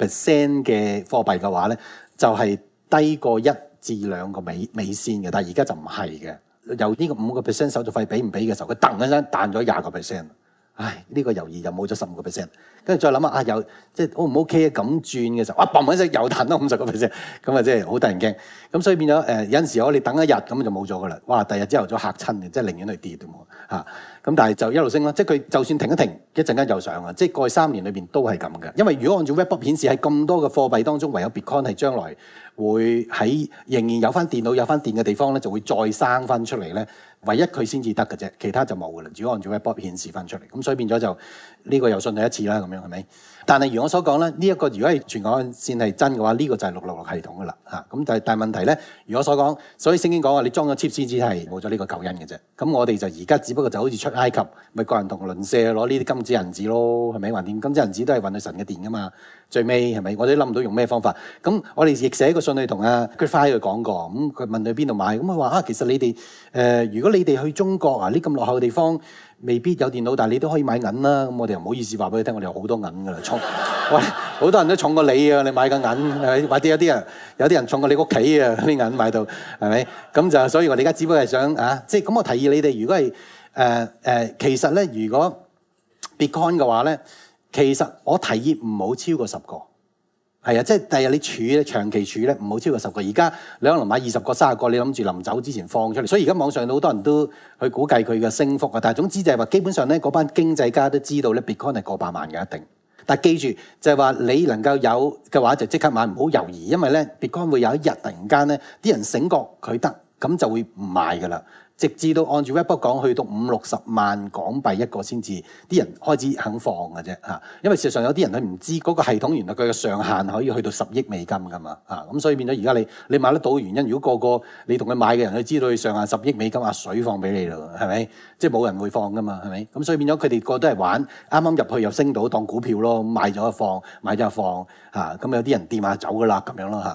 2% 嘅貨幣嘅話咧，就係低過1至2個美仙嘅，但係而家就唔係嘅。由呢個5% 手續費俾唔俾嘅時候，佢突然間彈咗20%。唉，呢個猶豫又冇咗15%，跟住再諗下又即係 O 唔 OK 啊？咁轉嘅時候，哇嘣一聲又彈咗50%，咁啊即係好得人驚。咁所以變咗有陣時我哋等一日咁就冇咗噶啦。哇！第二日朝頭早嚇親嘅，即係寧願去跌都冇嚇。咁但係就一路升啦，即係佢就算停一停，一陣間又上啊！即係過去3年裏邊都係咁嘅。因為如果按照 Webbook 顯示喺咁多嘅貨幣當中，唯有 Bitcoin 係將來會喺仍然有翻電腦有翻電嘅地方咧，就會再生翻出嚟咧。唯一佢先至得嘅啫，其他就冇嘅啦。如果按照 Webbook 顯示翻出嚟，咁所以變咗就呢個又信佢一次啦，咁樣係咪？但係如我所講咧，呢一個如果係全球線係真嘅話，呢個就係666系統嘅啦嚇。咁但係問題咧，如我所講，所以聖經講話你裝咗 chip 先至係冇咗呢個救恩嘅啫。咁我哋就而家只不過就好似出埃及，咪個人同鄰舍攞呢啲金子銀子咯，係咪？橫掂金子銀子都係運去神嘅殿噶嘛。最尾係咪？我哋都諗唔到用咩方法。咁我哋亦寫個信去同阿 Griffith 佢講過，咁佢問佢邊度買，咁佢話啊，其實你哋如果你哋去中國啊，呢咁落後嘅地方未必有電腦，但係你都可以買銀啦。咁我哋又唔好意思話俾佢聽，我哋有好多銀噶啦，重喂，好多人都重過你啊！你買個銀係咪？或者有啲人重過你屋企啊，啲銀買到係咪？咁就所以我哋而家只不過係想啊，即係咁我提議你哋，如果係其實咧，如果 Bitcoin 嘅話咧。其實我提議唔好超過10個，係啊，即係第日你儲咧，長期儲咧，唔好超過10個。而家你可能買20個、30個，你諗住臨走之前放出嚟。所以而家網上好多人都去估計佢嘅升幅啊。但係總之就係話，基本上咧嗰班經濟家都知道咧 Bitcoin 係過百萬嘅一定。但係記住就係話，你能夠有嘅話就即刻買，唔好猶豫，因為咧 Bitcoin 會有一日突然間咧啲人醒覺佢得，咁就會唔賣㗎啦。直至到按住 Webbook 講，去到50-60萬港幣一個先至，啲人開始肯放嘅啫嚇。因為事實上有啲人佢唔知嗰個系統原來佢嘅上限可以去到10億美金㗎嘛嚇。咁所以變咗而家你買得到嘅原因，如果個個你同佢買嘅人佢知道佢上限10億美金，啊水放俾你咯，係咪？即係冇人會放㗎嘛，係咪？咁所以變咗佢哋個都係玩，啱啱入去又升到當股票咯，買咗就放，買咗就放嚇。咁有啲人掂下走㗎啦，咁樣咯嚇。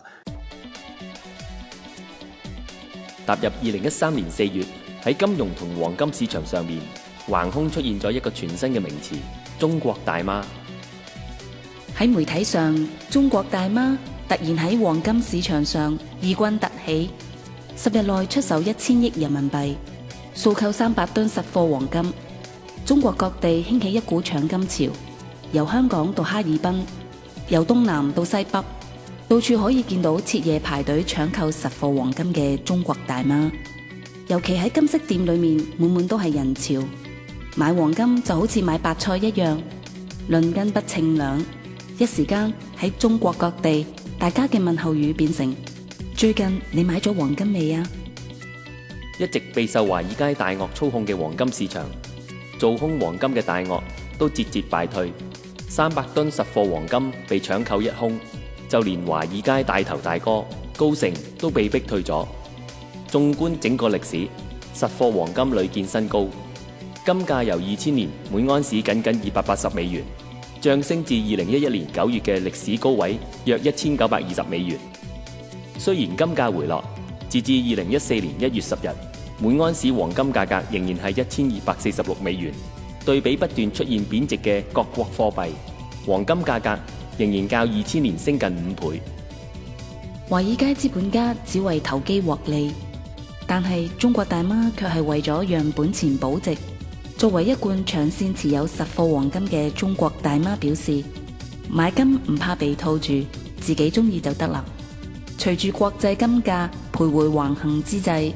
踏入2013年4月，喺金融同黃金市場上面，橫空出現咗一個全新嘅名詞——中國大媽。 喺媒體上，中國大媽突然喺黃金市場上異軍突起，10日內出售1000億人民幣，掃購300噸實貨黃金。中國各地興起一股搶金潮，由香港到哈爾濱，由東南到西北。到處可以見到徹夜排隊搶購實貨黃金嘅中國大媽，尤其喺金飾店裏面，滿滿都係人潮。買黃金就好似買白菜一樣，論斤不稱兩。一時間喺中國各地，大家嘅問候語變成：最近你買咗黃金未啊？ 一直備受華爾街大鱷操控嘅黃金市場，做空黃金嘅大鱷都節節敗退，300噸實貨黃金被搶購一空。就連華爾街大頭大哥高盛都被逼退咗。縱觀整個歷史，實貨黃金屢見新高，金價由2000年每盎司僅280美元，漲升至2011年9月嘅歷史高位約1920美元。雖然金價回落，截至2014年1月10日，每盎司黃金價格仍然係1246美元。對比不斷出現貶值嘅各國貨幣，黃金價格仍然較2000年升近5倍。 華爾街資本家只為投機獲利，但係中國大媽卻係為咗讓本錢保值。作為一貫長線持有實貨黃金嘅中國大媽表示，買金唔怕被套住，自己中意就得啦。隨住國際金價徘徊橫行之際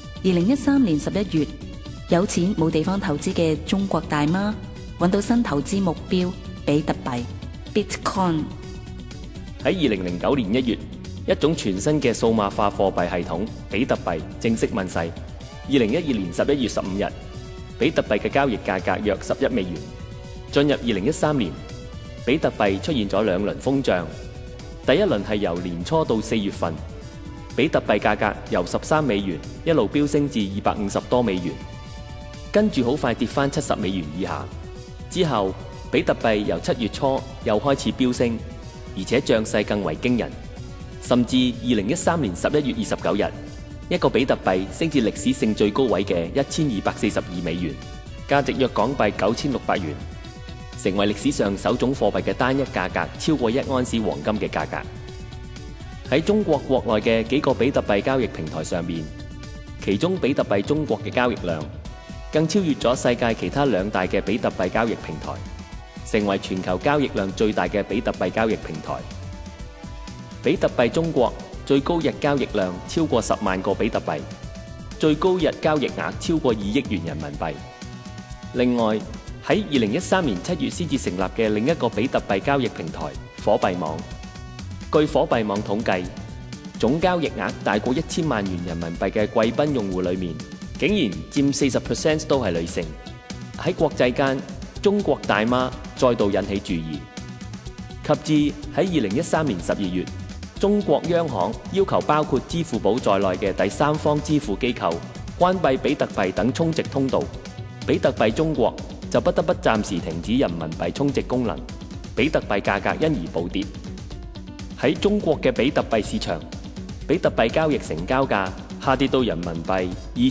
，2013年11月，有錢冇地方投資嘅中國大媽揾到新投資目標比特幣。Bitcoin 喺2009年1月，一種全新嘅數碼化貨幣系統比特幣正式問世。2012年11月15日，比特幣嘅交易價格約11美元。進入2013年，比特幣出現咗兩輪瘋漲。第一輪係由年初到4月份，比特幣價格由13美元一路飆升至250多美元，跟住好快跌返70美元以下。之後比特幣由7月初又開始飆升，而且漲勢更為驚人。 甚至2013年11月29日，一個比特幣升至歷史性最高位嘅1242美元，價值約港幣9600元，成為歷史上首種貨幣嘅單一價格超過1安士黃金嘅價格。喺中國國內嘅幾個比特幣交易平台上面，其中比特幣中國嘅交易量更超越咗世界其他2大嘅比特幣交易平台，成為全球交易量最大嘅比特幣交易平台。比特幣中國最高日交易量超過10萬個比特幣，最高日交易額超過2億元人民幣。另外，喺2013年7月先至成立嘅另一個比特幣交易平台火幣網，據火幣網統計，總交易額大過1000萬元人民幣嘅貴賓用戶裏面，竟然佔40% 都係女性。喺國際間，中國大媽再度引起注意。及至喺2013年12月，中國央行要求包括支付寶在內嘅第三方支付機構關閉比特幣等充值通道，比特幣中國就不得不暫時停止人民幣充值功能，比特幣價格因而暴跌。喺中國嘅比特幣市場，比特幣交易成交價下跌到人民幣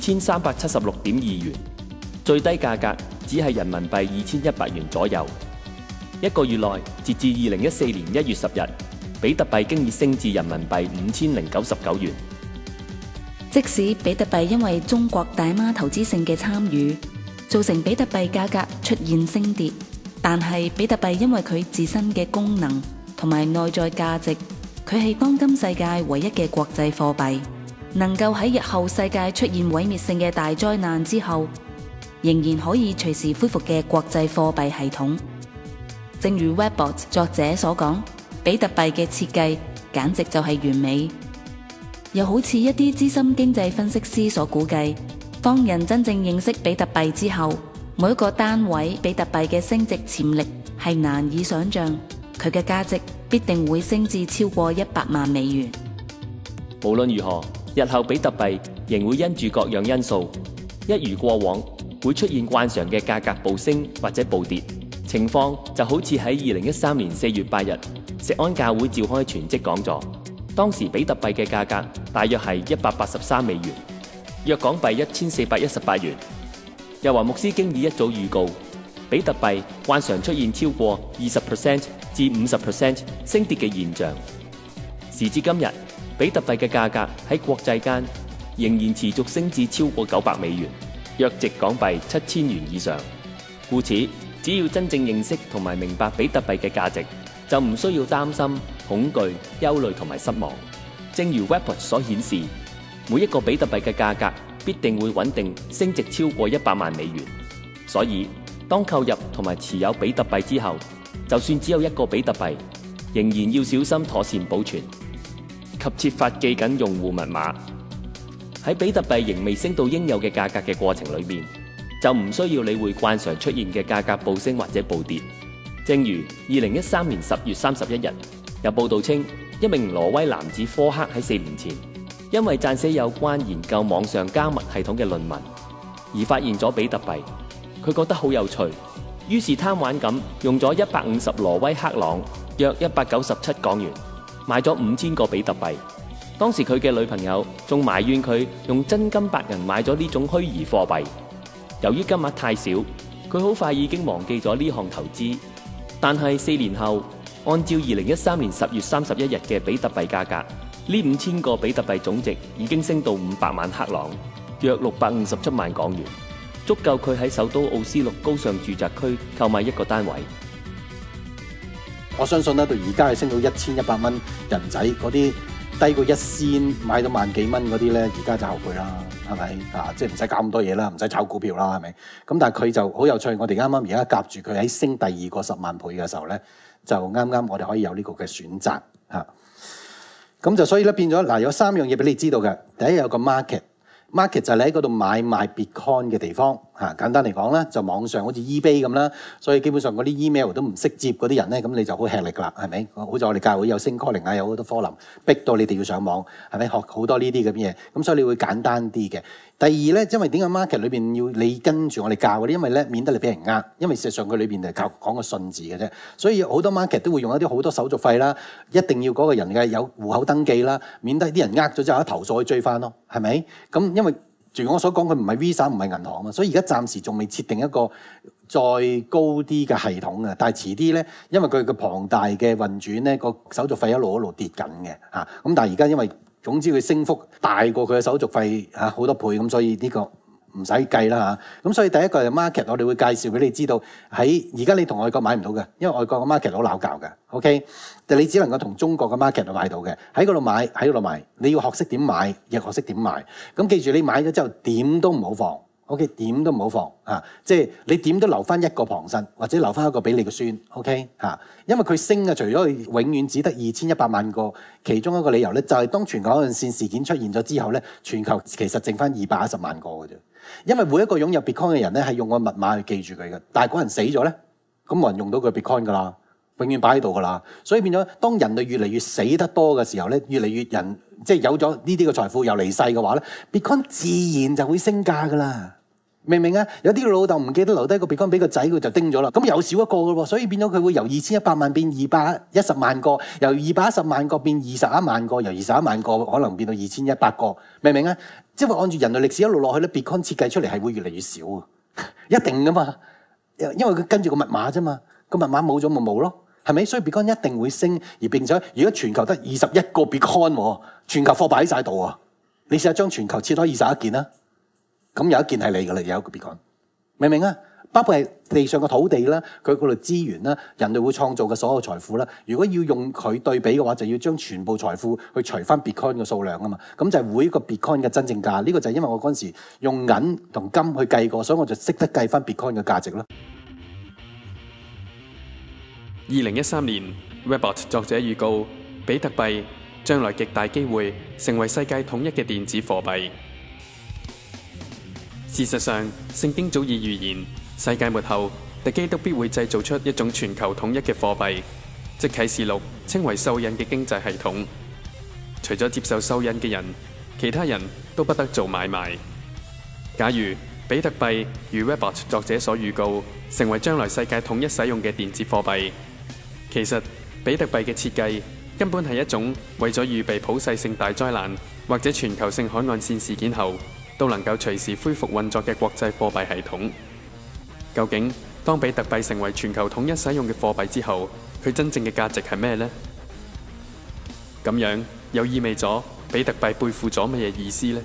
2376.2元，最低價格只係人民幣2100元左右。一個月內，截至2014年1月10日，比特幣經已升至人民幣5099元。 即使比特幣因為中國大媽投資性嘅參與，造成比特幣價格出現升跌，但係比特幣因為佢自身嘅功能同埋內在價值，佢係當今世界唯一嘅國際貨幣，能夠喺日後世界出現毀滅性嘅大災難之後，仍然可以隨時恢復嘅國際貨幣系統。正如 Webbot 作者所講，比特幣嘅設計簡直就係完美。又好似一啲資深經濟分析師所估計，當人真正認識比特幣之後，每一個單位比特幣嘅升值潛力係難以想象，佢嘅價值必定會升至超過100萬美元。 無論如何，日後比特幣仍會因住各樣因素，一如過往會出現慣常嘅價格暴升或者暴跌情況，就好似喺2013年4月8日，錫安教會召開全職講座，當時比特幣嘅價格大約係183美元，約港幣1418元。又話牧師經已一早預告，比特幣慣常出現超過20% 至50% 升跌嘅現象。時至今日，比特幣嘅價格喺國際間仍然持續升至超過900美元，約值港幣7000元以上。故此，只要真正認識同埋明白比特幣嘅價值，就唔需要擔心、恐懼、憂慮同埋失望。正如 Webbot 所顯示，每一個比特幣嘅價格必定會穩定升值超過100萬美元。所以，當購入同埋持有比特幣之後，就算只有一個比特幣，仍然要小心妥善保存，及設法記緊用戶密碼。喺比特幣仍未升到應有嘅價格嘅過程裏面，就唔需要理會慣常出現嘅價格暴升或者暴跌。正如2013年10月31日，有報道稱，一名挪威男子科克喺4年前，因為撰寫有關研究網上加密系統嘅論文，而發現咗比特幣。佢覺得好有趣，於是貪玩咁用咗150挪威克朗，約197港元，買咗5000個比特幣。當時佢嘅女朋友仲埋怨佢用真金白銀買咗呢種虛擬貨幣。由於金額太少，佢好快已經忘記咗呢項投資。但係4年後，按照2013年10月31日嘅比特幣價格，呢5000個比特幣總值已經升到500萬克朗，約657萬港元，足夠佢喺首都奧斯陸高尚住宅區購買一個單位。 我相信咧，到而家係升到1100蚊人仔，嗰啲低過1仙買到萬幾蚊嗰啲咧，而家就後悔啦，係咪啊？即係唔使搞咁多嘢啦，唔使炒股票啦，係咪？咁但係佢就好有趣，我哋啱啱而家夾住佢喺升第二個10萬倍嘅時候咧，就啱啱我哋可以有呢個嘅選擇嚇。咁就所以咧變咗嗱，有3樣嘢俾你知道嘅。第一有個 market 就係你喺嗰度買賣 Bitcoin 嘅地方簡單嚟講咧，就網上好似 eBay 咁啦，所以基本上嗰啲 email 都唔識接嗰啲人咧，咁你就好吃力啦，係咪？好似我哋教會有星 calling 啊，有好多科林，逼到你哋要上網，係咪學好多呢啲咁嘢？咁所以你會簡單啲嘅。第二咧，因為點解 market 裏邊要你跟住我哋教嗰啲？因為咧免得你俾人呃，因為事實上佢裏邊係靠講個信字嘅啫，所以好多 market 都會用一啲好多手續費啦，一定要嗰個人嘅有戶口登記啦，免得啲人呃咗之後一投訴去追翻咯，係咪？咁因為如我所講，佢唔係 Visa 唔係銀行啊，所以而家暫時仲未設定一個再高啲嘅系統嘅，但係遲啲咧，因為佢嘅龐大嘅運轉咧，個手續費一路跌緊嘅嚇。咁但係而家因為總之佢升幅大過佢嘅手續費嚇好多倍，咁所以呢個唔使計啦嚇。咁所以第一個係 market， 我哋會介紹俾你知道喺而家你同外國買唔到嘅，因為外國嘅 market 好鬧交嘅。OK， 但你只能夠同中國嘅 market 度買到嘅，喺嗰度買，喺嗰度賣，你要學識點買，亦學識點賣。咁記住你買咗之後點都唔好放。OK， 點都唔好放嚇，即係你點都留翻一個旁身，或者留翻一個俾你個孫。OK 嚇，因為佢升嘅，除咗佢永遠只得2100萬個，其中一個理由咧就係當全球嗰陣線事件出現咗之後咧，全球其實剩翻210萬個嘅啫。因為每一個擁有 Bitcoin 嘅人咧係用個密碼去記住佢嘅，但係嗰人死咗咧，咁冇人用到佢 Bitcoin 噶啦，永遠擺喺度噶啦。所以變咗，當人類越嚟越死得多嘅時候咧，越嚟越人即係有咗呢啲嘅財富又離世嘅話咧 ，Bitcoin 自然就會升價噶啦。明唔明啊？有啲老豆唔記得留低個 Bitcoin俾個仔，佢就叮咗啦。咁又少一個嘅喎，所以變咗佢會由2100萬變210萬個，由210萬個變21萬個，由21萬個可能變到2100個。明唔明啊？即係按住人類歷史一路落去咧 ，Bitcoin 設計出嚟係會越嚟越少啊，一定噶嘛。因為佢跟住個密碼啫嘛，個密碼冇咗咪冇咯，係咪？所以 Bitcoin 一定會升，而並且如果全球得21個 Bitcoin， 全球貨幣喺晒度啊，你試下將全球切開21件啦。咁有一件係你㗎啦，有一個 Bitcoin，明唔明啊？包括係地上嘅土地啦，佢嗰度資源啦，人類會創造嘅所有財富啦。如果要用佢對比嘅話，就要將全部財富去除翻 Bitcoin 嘅數量啊嘛。咁就係每一個 Bitcoin 嘅真正價。呢個就係因為我嗰陣時用銀同金去計過，所以我就識得計翻 Bitcoin 嘅價值咯。 2013年 Webbot 作者預告，比特幣將來極大機會成為世界統一嘅電子貨幣。事實上，聖經早已預言，世界末後，敵基督必會製造出一種全球統一嘅貨幣，即啟示錄稱為受印嘅經濟系統。除咗接受受印嘅人，其他人都不得做買賣。假如比特幣如 Webbot 作者所預告，成為將來世界統一使用嘅電子貨幣，其實比特幣嘅設計根本係一種為咗預備普世性大災難或者全球性海岸線事件後都能夠隨時恢復運作嘅國際貨幣系統。究竟當比特幣成為全球統一使用嘅貨幣之後，佢真正嘅價值係咩呢？咁樣又意味咗比特幣背負咗乜嘢意思呢？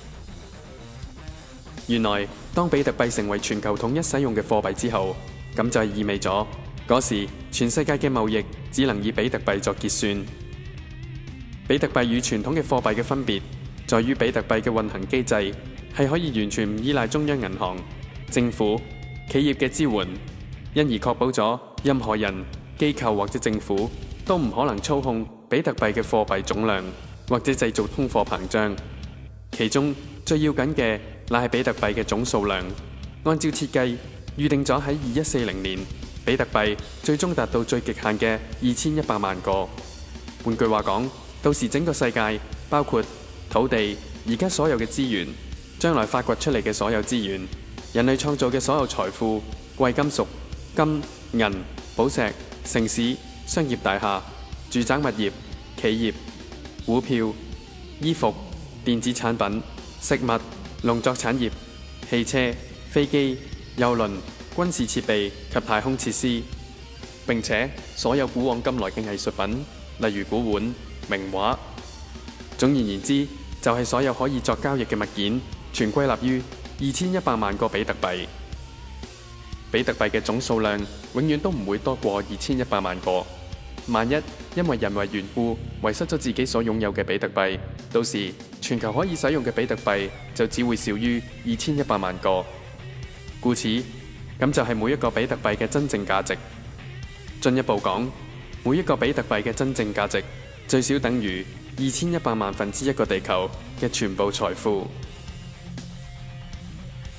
原來當比特幣成為全球統一使用嘅貨幣之後，咁就係意味咗嗰時全世界嘅貿易只能以比特幣作結算。比特幣與傳統嘅貨幣嘅分別在於比特幣嘅運行機制係可以完全唔依賴中央銀行、政府、企業嘅支援，因而確保咗任何人、機構或者政府都唔可能操控比特幣嘅貨幣總量，或者製造通貨膨脹。其中最要緊嘅乃係比特幣嘅總數量。按照設計，預定咗喺2140年，比特幣最終達到最極限嘅2100萬個。換句話講，到時整個世界包括土地，而家所有嘅資源，將來發掘出嚟嘅所有資源，人類創造嘅所有財富、貴金屬、金、銀、寶石、城市、商業大廈、住宅物業、企業、股票、衣服、電子產品、食物、農作產業、汽車、飛機、郵輪、軍事設備及太空設施，並且所有古往今來嘅藝術品，例如古碗、名畫。總而言之，就係所有可以作交易嘅物件，全歸納於2100萬個比特幣。比特幣嘅總數量永遠都唔會多過2100萬個。萬一因為人為緣故遺失咗自己所擁有嘅比特幣，到時全球可以使用嘅比特幣就只會少於2100萬個。故此，咁就係每一個比特幣嘅真正價值。進一步講，每一個比特幣嘅真正價值最少等於2100萬分之一個地球嘅全部財富。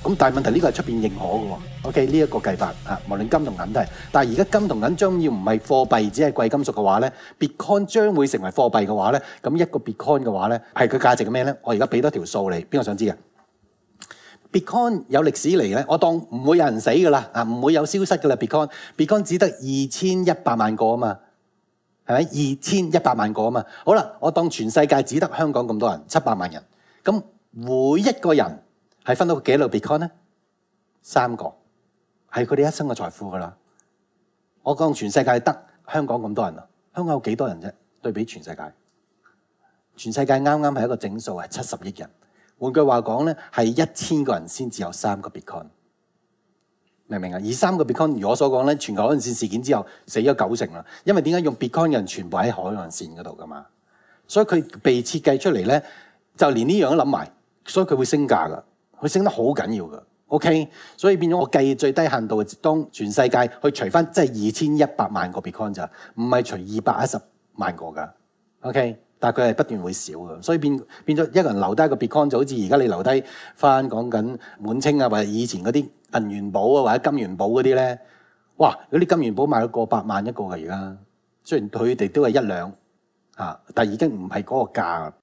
咁但係問題呢個係出邊認可嘅喎。OK 呢一個計法啊，無論金同銀都係。但係而家金同銀將要唔係貨幣，只係貴金屬嘅話咧 ，Bitcoin 將會成為貨幣嘅話咧，咁一個 Bitcoin 嘅話咧，係佢價值係咩咧？我而家俾多條數你，邊個想知嘅？ Bitcoin 有歷史嚟咧，我當唔會有人死㗎啦，啊唔會有消失㗎啦。Bitcoin 只得2100萬個啊嘛，係咪？2100萬個啊嘛。好啦，我當全世界只得香港咁多人，700萬人，咁每一個人係分到幾多 Bitcoin 咧？3個，係佢哋一生嘅財富㗎啦。我講全世界得香港咁多人啊，香港有幾多人啫？對比全世界，全世界啱啱係一個整數係70億人。換句話講咧，係1000個人先至有3個 Bitcoin， 明唔明啊？而3個 Bitcoin， 如我所講咧，全球海岸線事件之後死咗90%啦。因為點解用 Bitcoin 嘅人全部喺海岸線嗰度噶嘛？所以佢被設計出嚟咧，就連呢樣都諗埋，所以佢會升價噶，佢升得好緊要噶。OK， 所以變咗我計最低限度，當全世界去除翻，即係2100萬個 Bitcoin 咋，唔係除210萬個噶。OK。但係佢係不斷會少嘅，所以變咗一個人留低一個 Bitcoin 就好似而家你留低翻講緊滿清啊，或者以前嗰啲銀元寶啊，或者金元寶嗰啲咧，哇！嗰啲金元寶賣到過百萬一個嘅而家，雖然佢哋都係1兩嚇，但係已經唔係嗰個價。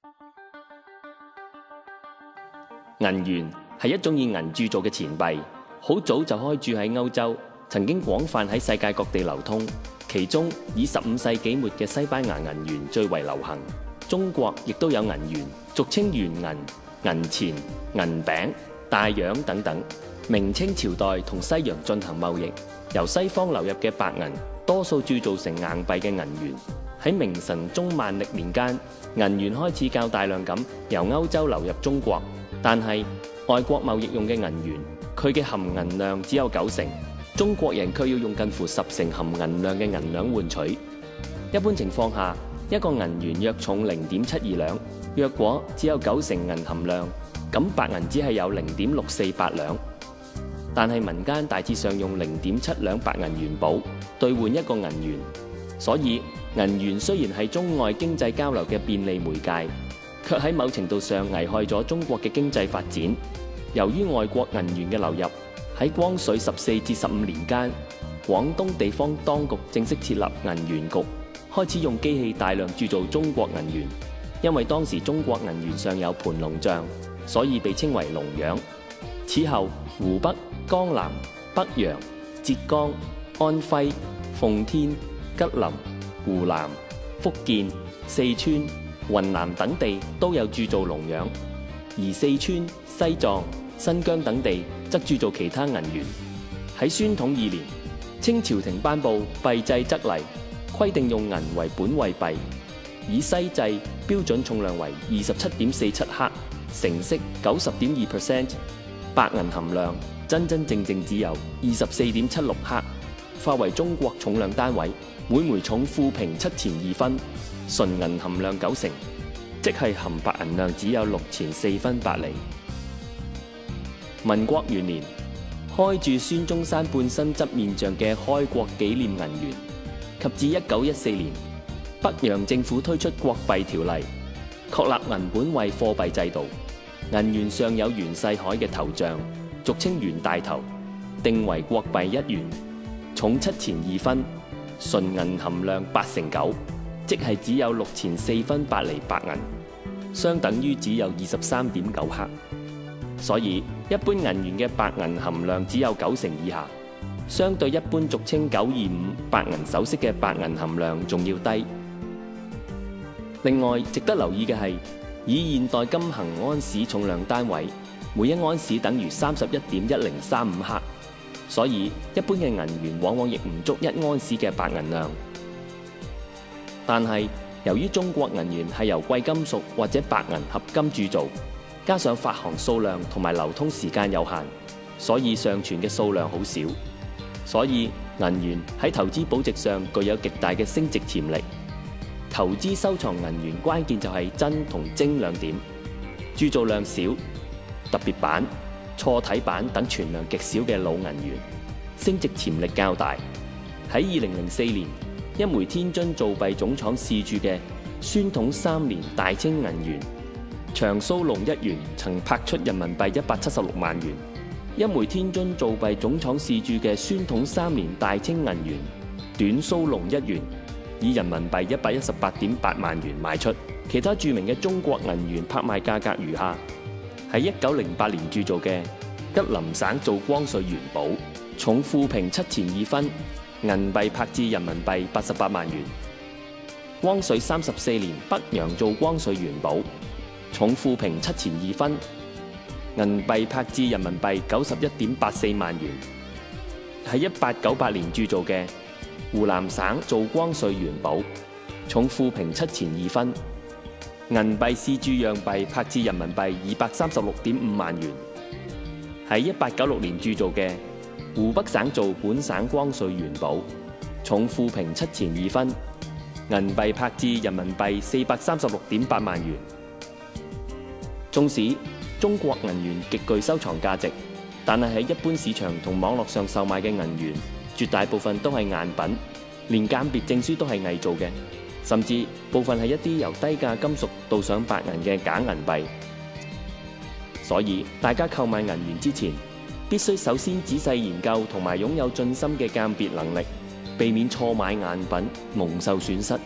銀元係一種以銀鑄造嘅錢幣，好早就開鑄喺歐洲，曾經廣泛喺世界各地流通。其中以15世紀末嘅西班牙銀元最為流行。中國亦都有銀元，俗稱元銀、銀錢、銀餅、大洋等等。明清朝代同西洋進行貿易，由西方流入嘅白銀多數鑄造成硬幣嘅銀元。喺明神宗萬曆年間，銀元開始較大量咁由歐洲流入中國，但係外國貿易用嘅銀元，佢嘅含銀量只有90%，中國人卻要用近乎10%含銀量嘅銀兩換取。一般情況下，一個銀元約重0.72兩，若果只有90%銀含量，咁白銀只係有0.648兩。但係民間大致上用0.7兩白銀元寶兌換一個銀元，所以銀元雖然係中外經濟交流嘅便利媒介，卻喺某程度上危害咗中國嘅經濟發展。由於外國銀元嘅流入，喺光緒14至15年間，廣東地方當局正式設立銀元局，開始用機器大量鑄造中國銀元。因為當時中國銀元上有盤龍像，所以被稱為龍樣。此後，湖北、江南、北陽、浙江、安徽、奉天、吉林、湖南、福建、四川、雲南等地都有鑄造龍樣，而四川、西藏、新疆等地則鑄造其他銀元。喺宣統2年，清朝廷頒布幣制則例，規定用銀為本位幣，以西製標準重量為27.47克，成色90.2%，白銀含量真正只有24.76克，化為中國重量單位，每枚重負評7錢2分，純銀含量90%，即係含白銀量只有6錢4分8厘。民國元年，開鑄孫中山半身側面像嘅開國紀念銀元，及至1914年，北洋政府推出國幣條例，確立銀本位貨幣制度。銀元上有袁世凱嘅頭像，俗稱袁大頭，定為國幣1元，重7錢2分，純銀含量9%，即係只有6錢4分8厘白銀，相等於只有23.9克。所以一般銀元嘅白銀含量只有90%以下，相對一般俗稱925白銀首飾嘅白銀含量仲要低。另外值得留意嘅係，以現代金衡安士重量單位，每一安士等於31.1035克，所以一般嘅銀元往往亦唔足1安士嘅白銀量。但係由於中國銀元係由貴金屬或者白銀合金鑄造，加上發行數量同埋流通時間有限，所以上傳嘅數量好少。所以銀元喺投資保值上具有極大嘅升值潛力。投資收藏銀元關鍵就係真同精兩點，鑄造量少、特別版、錯體版等存量極少嘅老銀元，升值潛力較大。喺2004年，一枚天津造幣總廠試鑄嘅宣統3年大清銀元長蘇龍1元曾拍出人民幣176萬元， 一枚天津造幣總廠試鑄嘅宣統3年大清銀元短蘇龍1元，以人民幣118.8萬元賣出。其他著名嘅中國銀元拍賣價格如下：喺1908年鑄造嘅吉林省造光緒元寶，重負評7錢2分，銀幣拍至人民幣88萬元。光緒34年北洋造光緒元寶，重負評7錢2分，銀幣拍至人民幣91.84萬元。喺1898年鑄造嘅湖南省造光緒元寶，重負評7錢2分，銀幣試鑄樣幣拍至人民幣236.5萬元。喺1896年鑄造嘅湖北省造本省光緒元寶，重負評7錢2分，銀幣拍至人民幣436.8萬元。縱使中國銀元極具收藏價值，但係喺一般市場同網絡上售賣嘅銀元，絕大部分都係贗品，連鑑別證書都係偽造嘅，甚至部分係一啲由低價金屬鍍上白銀嘅假銀幣。所以大家購買銀元之前，必須首先仔細研究同埋擁有盡心嘅鑑別能力，避免錯買贗品，蒙受損失。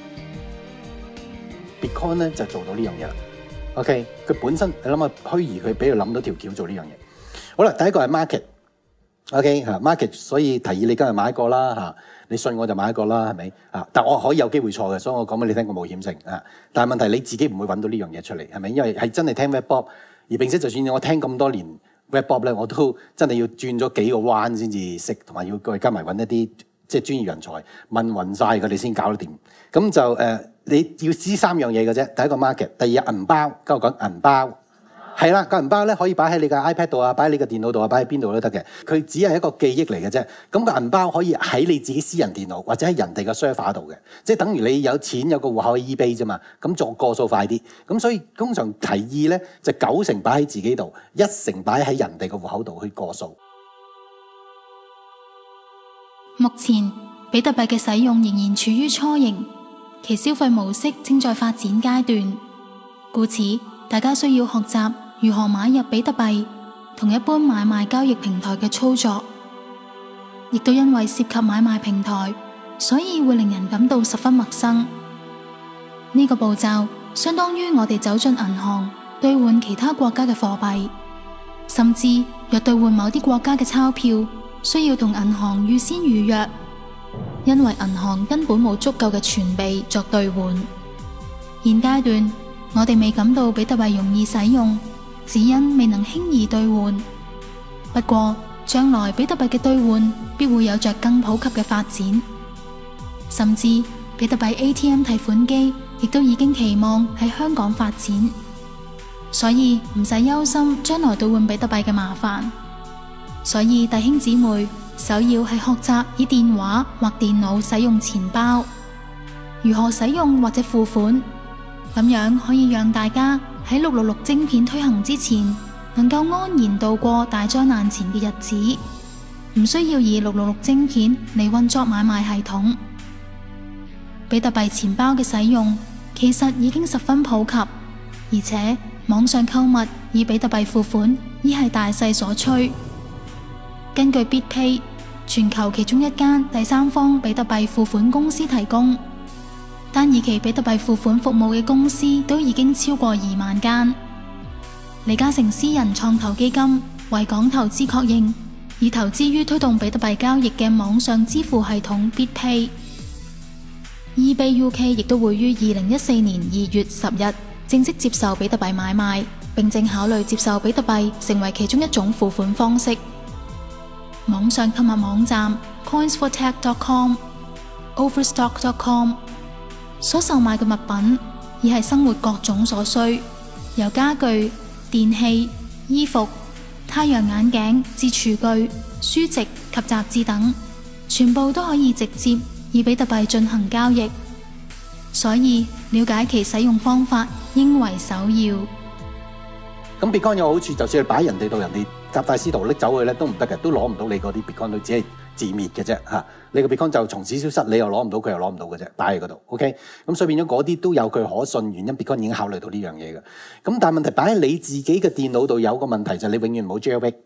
Bitcoin 咧就做到呢樣嘢啦。OK， 佢本身你諗下虛擬，佢俾佢諗到條橋做呢樣嘢。好啦，第一個係 market。OK 嚇 market， 所以提議你今日買一個啦嚇，你信我就買一個啦，係咪啊？但我可以有機會錯嘅，所以我講俾你聽個冒險性啊。但係問題你自己唔會揾到呢樣嘢出嚟，係咪？因為係真係聽 Webbob， 而並且就算我聽咁多年 Webbob 咧，我都真係要轉咗幾個彎先至識，同埋要再加埋揾一啲即係專業人才問暈晒佢哋先搞得掂。咁就你要知3樣嘢嘅啫。第一個 market， 第二銀包，今日講銀包。係啦，個銀包咧可以擺喺你嘅 iPad 度啊，擺喺你嘅電腦度啊，擺喺邊度都得嘅。佢只係一個記憶嚟嘅啫。咁個銀包可以喺你自己私人電腦或者喺人哋嘅 server 度嘅，即係等於你有錢有個戶口喺 eBay 啫嘛。咁做過數快啲。咁所以通常提議咧就9成擺喺自己度，1成擺喺人哋嘅戶口度去過數。 目前比特幣嘅使用仍然處於初型，其消費模式正在發展階段，故此大家需要學習如何買入比特幣同一般買賣交易平台嘅操作，亦都因為涉及買賣平台，所以會令人感到十分陌生。呢個步驟相當於我哋走進銀行兌換其他國家嘅貨幣，甚至若兌換某啲國家嘅鈔票，需要同銀行預先預約，因為銀行根本冇足夠嘅存備作兌換。現階段我哋未感到比特幣容易使用，只因未能輕易兌換。不過將來比特幣嘅兌換必會有着更普及嘅發展，甚至比特幣 ATM 提款機亦都已經期望喺香港發展，所以唔使憂心將來兌換比特幣嘅麻煩。所以弟兄姊妹，首要係學習以電話或電腦使用錢包，如何使用或者付款，咁樣可以讓大家喺666晶片推行之前，能夠安然度過大災難前嘅日子，唔需要以666晶片嚟運作買賣系統。比特幣錢包嘅使用其實已經十分普及，而且網上購物以比特幣付款已係大勢所趨。根據 BitPay， 全球其中一間第三方比特幣付款公司提供，單以其比特幣付款服務嘅公司都已經超過2萬間。李嘉誠私人創投基金為港投資確認，已投資於推動比特幣交易嘅網上支付系統 BitPay。eBay UK 亦都會於2014年2月10日正式接受比特幣買賣，並正考慮接受比特幣成為其中一種付款方式。網上購物網站 coinsfortech.com、overstock.com 所售賣嘅物品已係生活各種所需，由家具、電器、衣服、太陽眼鏡至廚具、書籍及雜誌等，全部都可以直接以比特幣進行交易，所以了解其使用方法應為首要。 咁 Bitcoin 有好處，就算你擺人哋到人哋夾帶私逃拎走佢咧，都唔得嘅，都攞唔到你嗰啲 Bitcoin， 佢只係自滅嘅啫嚇。你個 Bitcoin 就從此消失，你又攞唔到，佢又攞唔到嘅啫，擺喺嗰度。OK，咁所以變咗嗰啲都有佢可信原因 ，Bitcoin 已經考慮到呢樣嘢嘅。咁但係問題擺喺你自己嘅電腦度有個問題就係你永遠冇 jailbreak，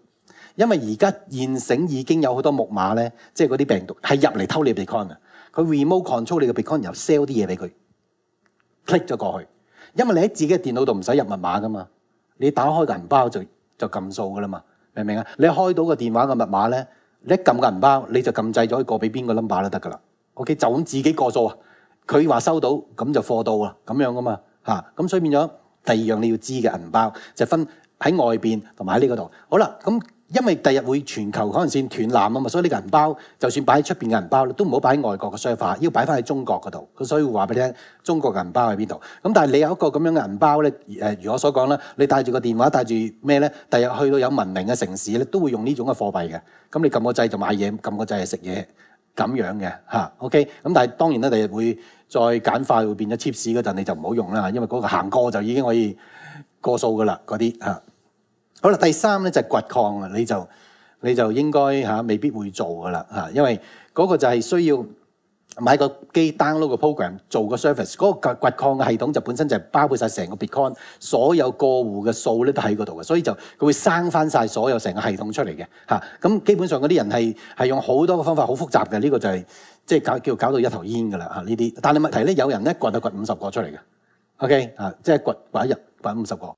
因為而家現成已經有好多木馬咧，即係嗰啲病毒係入嚟偷你 Bitcoin 啊！佢 remote control 你嘅 Bitcoin，然後 sell 啲嘢俾佢 click 咗過去。因為你喺自己嘅電腦度唔使入密碼噶嘛，你打開個銀包就撳數噶啦嘛，明唔明啊？你開到個電話嘅密碼咧，你一撳個銀包你就撳掣咗過俾邊個 number 都得噶啦。OK， 就咁自己過數啊！佢話收到咁就貨到啦，咁樣噶嘛嚇。咁所以變咗第二樣你要知嘅銀包就分喺外邊同埋喺呢個度。好啦，咁因為第日會全球可能線斷纜啊嘛，所以呢個銀包就算擺喺出邊嘅銀包都唔好擺喺外國嘅 server，要擺翻喺中國嗰度。佢所以會話俾你聽，中國嘅銀包喺邊度。咁但係你有一個咁樣嘅銀包咧，如我所講啦，你帶住個電話，帶住咩咧？第日去到有文明嘅城市咧，都會用呢種嘅貨幣嘅。咁你撳個掣就買嘢，撳個掣係食嘢。咁樣嘅嚇 ，OK， 咁但係當然啦，第日會再簡化，會變咗 Tips 嗰陣，你就唔好用啦，因為嗰個行過就已經可以過數噶啦，嗰啲嚇。好啦，第三咧就係掘礦啊，你就應該嚇未必會做噶啦嚇，因為嗰個就係需要買個機 download 個 program 做個 service， 嗰個掘礦嘅系統就本身就係包括晒成個 Bitcoin 所有過戶嘅數咧都喺嗰度嘅，所以就佢會生翻晒所有成個系統出嚟嘅嚇。咁基本上嗰啲人係用好多個方法，好複雜嘅，呢個就係即係搞到一頭煙噶啦嚇呢啲。但係問題咧，有人咧掘就掘50個出嚟嘅 ，OK 啊，即係掘一日掘50個。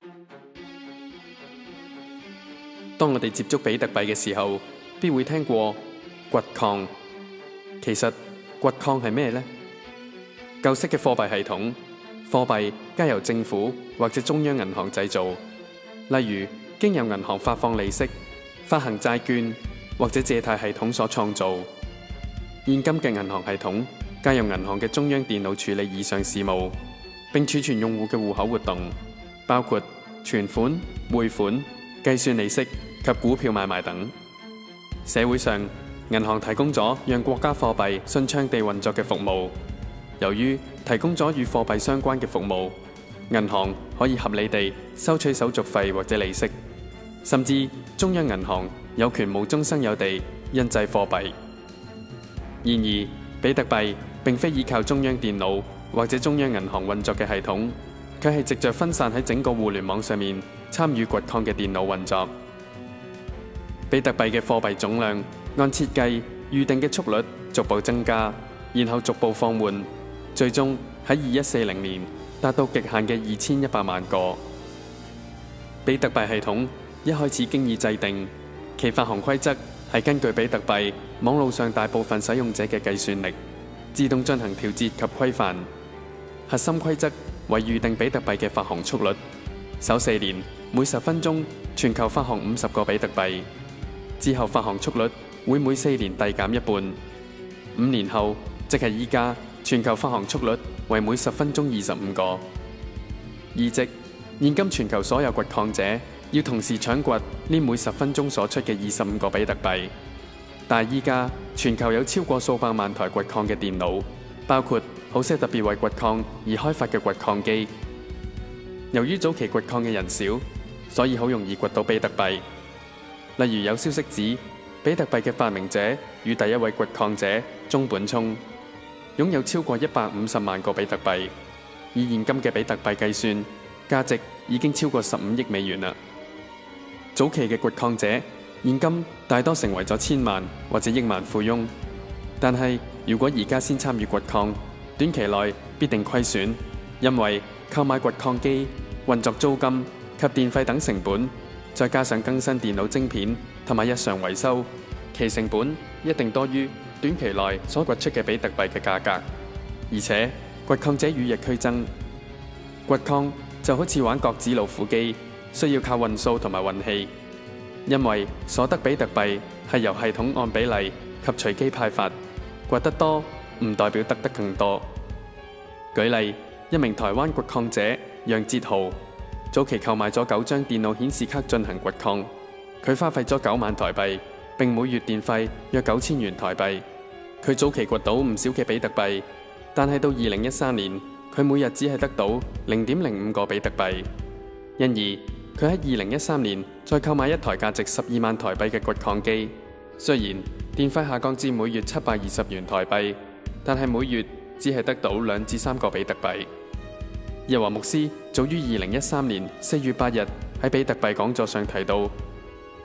當我哋接觸比特幣嘅時候，必會聽過掘礦。其實掘礦係咩呢？舊式嘅貨幣系統，貨幣皆由政府或者中央銀行製造，例如經由銀行發放利息、發行債券或者借貸系統所創造。現今嘅銀行系統皆由銀行嘅中央電腦處理以上事務，並儲存用戶嘅戶口活動，包括存款、匯款、計算利息及股票買賣等。社會上，銀行提供咗讓國家貨幣順暢地運作嘅服務。由於提供咗與貨幣相關嘅服務，銀行可以合理地收取手續費或者利息，甚至中央銀行有權無中生有地印製貨幣。然而，比特幣並非依靠中央電腦或者中央銀行運作嘅系統，佢係藉着分散喺整個互聯網上面參與掘礦嘅電腦運作。比特幣嘅貨幣總量按設計預定嘅速率逐步增加，然後逐步放緩，最終喺2140年達到極限嘅2100萬個。比特幣系統一開始經已制定，其發行規則係根據比特幣網路上大部分使用者嘅計算力，自動進行調節及規範。核心規則為預定比特幣嘅發行速率，首4年每10分鐘全球發行50個比特幣，之後發行速率會每4年遞減一半。5年後，即係依家，全球發行速率為每10分鐘25個。意即現今全球所有掘礦者要同時搶掘呢每10分鐘所出嘅25個比特幣。但係依家全球有超過數百萬台掘礦嘅電腦，包括好些特別為掘礦而開發嘅掘礦機。由於早期掘礦嘅人少，所以好容易掘到比特幣。例如有消息指，比特幣嘅發明者與第一位掘礦者中本聰擁有超過150萬個比特幣，以現今嘅比特幣計算，價值已經超過15億美元啦。早期嘅掘礦者現今大多成為咗千萬或者億萬富翁，但係如果而家先參與掘礦，短期內必定虧損，因為購買掘礦機、運作租金及電費等成本，再加上更新電腦晶片同埋日常維修，其成本一定多於短期內所掘出嘅比特幣嘅價格。而且掘礦者與日俱增，掘礦就好似玩角子老虎機，需要靠運數同埋運氣。因為所得比特幣係由系統按比例及隨機派發，掘得多唔代表得更多。舉例，一名台灣掘礦者楊哲豪，早期購買咗9張電腦顯示卡進行掘礦，佢花費咗9萬台幣，並每月電費約9000元台幣。佢早期掘到唔少嘅比特幣，但係到2013年，佢每日只係得到 0.05 個比特幣。因而佢喺2013年再購買一台價值12萬台幣嘅掘礦機，雖然電費下降至每月720元台幣，但係每月只係得到2至3個比特幣。日華牧師早於2013年4月8日喺比特幣講座上提到，